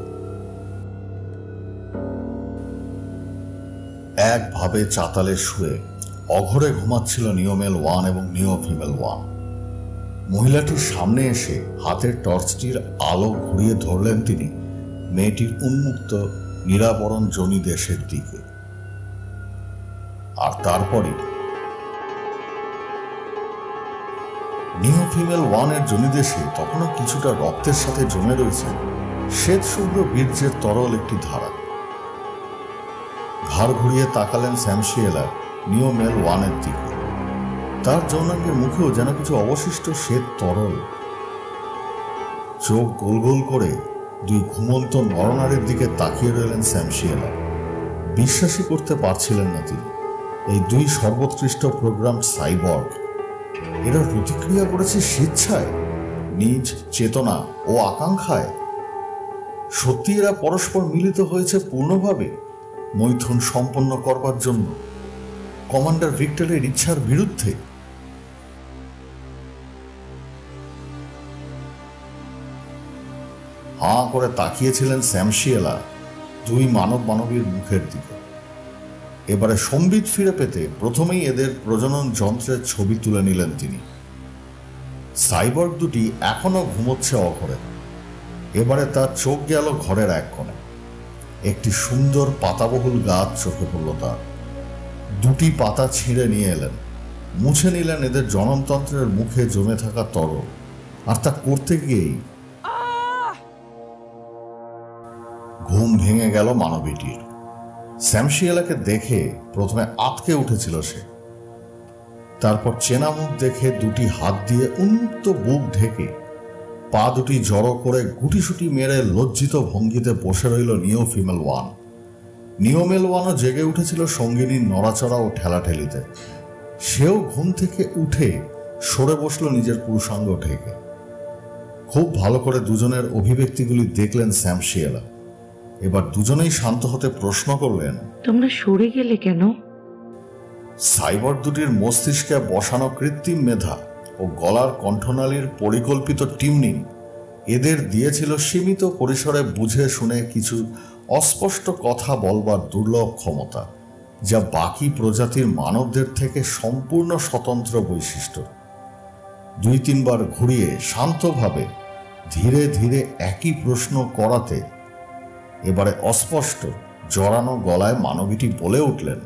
একভাবে চাতালে শুয়ে অঘরে ঘুমাচ্ছিল নিও মেল ওয়ান এবং নিও ফিমেল ওয়ান। মহিলাটির সামনে এসে হাতের টর্চটির আলো ঘুরিয়ে ধরলেন তিনি মেয়েটির উন্মুক্ত নিরাবরণ জনি দেশের দিকে। আর তারপরে নিও ফিমেল ওয়ানের জনিদেশে তখনও কিছুটা রক্তের সাথে জমে রয়েছে শ্বেত শুভ্র বীর্যের তরল একটি ধারা। ঘাড় ঘুরিয়ে তাকালেন স্যামশিয়েলা নিও মেল ওয়ানের দিকে। তার যৌনাঙ্গের মুখেও যেন কিছু অবশিষ্ট শ্বেত তরল। চোখ গোল গোল করে দুই ঘুমন্ত নরনারীর দিকে তাকিয়ে রইলেন স্যামশিয়েলা। বিশ্বাসই করতে পারছিলেন না তিনি। এই দুই সর্বোৎকৃষ্ট প্রোগ্রাম সাইবর্গ, এরা প্রতিক্রিয়া করেছে স্বেচ্ছায়, নিজ চেতনা ও আকাঙ্ক্ষায়? সত্যি এরা পরস্পর মিলিত হয়েছে পূর্ণভাবে মৈথুন সম্পন্ন করবার জন্য কমান্ডার ভিক্টরের ইচ্ছার বিরুদ্ধে? হাঁ করে তাকিয়েছিলেন স্যামশিয়েলা দুই মানব মানবীর মুখের দিকে। এবারে সম্বিত ফিরে পেতে প্রথমেই এদের প্রজনন যন্ত্রের ছবি তুলে নিলেন তিনি। সাইবর্গ দুটি এখনো ঘুমোচ্ছে অঘরে। এবারে তার চোখ গেল ঘরের এক কোণে। একটি সুন্দর পাতাবহুল গাছ চোখে পড়ল তার। দুটি পাতা ছিঁড়ে নিয়ে এলেন, মুছে নিলেন এদের জননতন্ত্রের মুখে জমে থাকা তরল। আর তা করতে গিয়েই ঘুম ভেঙে গেল মানবীটির। স্যামশিয়েলাকে দেখে প্রথমে আটকে উঠেছিল সে, তারপর চেনা মুখ দেখে দুটি হাত দিয়ে উন্মুক্ত বুক ঢেকে পা দুটি জড়ো করে গুটিসুটি মেরে লজ্জিত ভঙ্গিতে বসে রইল নিও ফিমেল ওয়ান। নিওমেল ওয়ানও জেগে উঠেছিল সঙ্গিনীর নড়াচড়া ও ঠেলাঠেলিতে। সেও ঘুম থেকে উঠে সরে বসল নিজের পুরুষাঙ্গ ঢেকে। খুব ভালো করে দুজনের অভিব্যক্তিগুলি দেখলেন স্যামশিয়েলা। এবার দুজনেই শান্ত হতে প্রশ্ন করলেন, তোমরা সরে গেলে কেন? সাইবর দুটির মস্তিষ্কে বসানো কৃত্রিম মেধা ও গলার কণ্ঠনালীর পরিকল্পিত টিউনিং এদের দিয়েছিল সীমিত পরিসরে বুঝে শুনে কিছু অস্পষ্ট কথা বলবার দুর্লভ ক্ষমতা, যা বাকি প্রজাতির মানবদের থেকে সম্পূর্ণ স্বতন্ত্র বৈশিষ্ট্য। দুই তিনবার ঘুরিয়ে শান্তভাবে ধীরে ধীরে একই প্রশ্ন করাতে এবারে অস্পষ্ট জড়ানো গলায় মানবীটি বলে উঠলেন,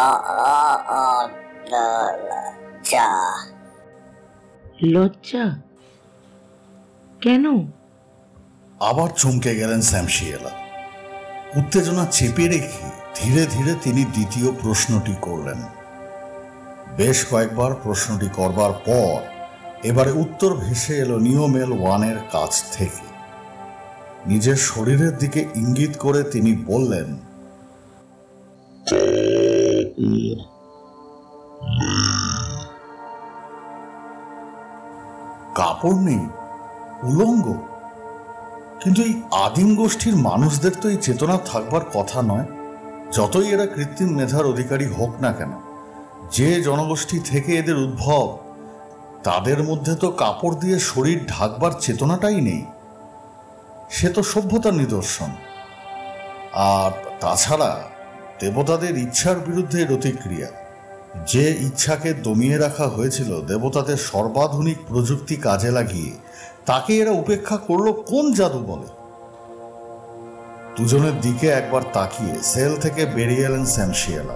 লজ্জা কেন? আবার চমকে গেলেন স্যামশিয়েলা। উত্তেজনা চেপে রেখে ধীরে ধীরে তিনি দ্বিতীয় প্রশ্নটি করলেন। বেশ কয়েকবার প্রশ্নটি করবার পর এবারে উত্তর ভেসে এলো নিওমেল ওয়ানের কাছ থেকে। নিজের শরীরের দিকে ইঙ্গিত করে তিনি বললেন, কাপড় নেই, উলঙ্গ। কিন্তু এই আদিম গোষ্ঠীর মানুষদের তো এই চেতনা থাকবার কথা নয়, যতই এরা কৃত্রিম মেধার অধিকারী হোক না কেন। যে জনগোষ্ঠী থেকে এদের উদ্ভব, তাদের মধ্যে তো কাপড় দিয়ে শরীর ঢাকবার চেতনাটাই নেই। সে তো সভ্যতার নিদর্শন। আর তাছাড়া দেবতাদের ইচ্ছার বিরুদ্ধে প্রতিক্রিয়া। যে ইচ্ছাকে দমিয়ে রাখা হয়েছিল দেবতাদের সর্বাধুনিক প্রযুক্তি কাজে লাগিয়ে, তাকে এরা উপেক্ষা করলো কোন জাদু বলে? দুজনের দিকে একবার তাকিয়ে সেল থেকে বেরিয়ে এলেন স্যামশিয়েলা।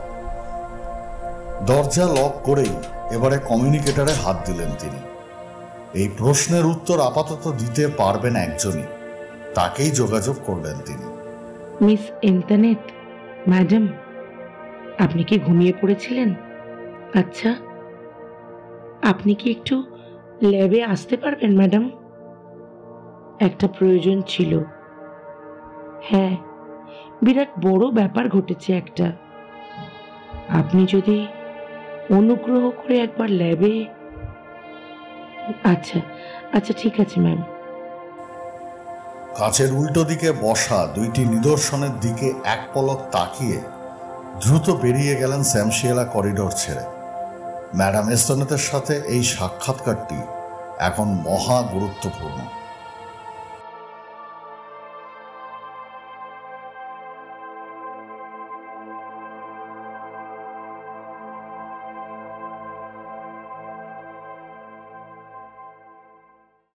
দরজা লক করেই এবারে কমিউনিকেটরে হাত দিলেন তিনি। এই প্রশ্নের উত্তর আপাতত দিতে পারবেন একজনই, তাকেই যোগাযোগ করলেন তিনি। মিস ইন্টারনেট ম্যাডাম, আপনি কি ঘুমিয়ে পড়েছিলেন? আচ্ছা, আপনি কি একটু ল্যাবে আসতে পারবেন ম্যাডাম? একটা প্রয়োজন ছিল। হ্যাঁ, বিরাট বড় ব্যাপার ঘটেছে একটা। আপনি যদি অনুগ্রহ করে একবার ল্যাবে। আচ্ছা আচ্ছা ঠিক আছে ম্যাম। কাছের উল্টো দিকে বসা দুইটি নিদর্শনের দিকে এক পলক তাকিয়ে দ্রুত বেরিয়ে গেলেন স্যামশিয়েলা করিডোর ছেড়ে। ম্যাডাম এস্তনেতের সাথে এই সাক্ষাৎকারটি এখন মহা গুরুত্বপূর্ণ।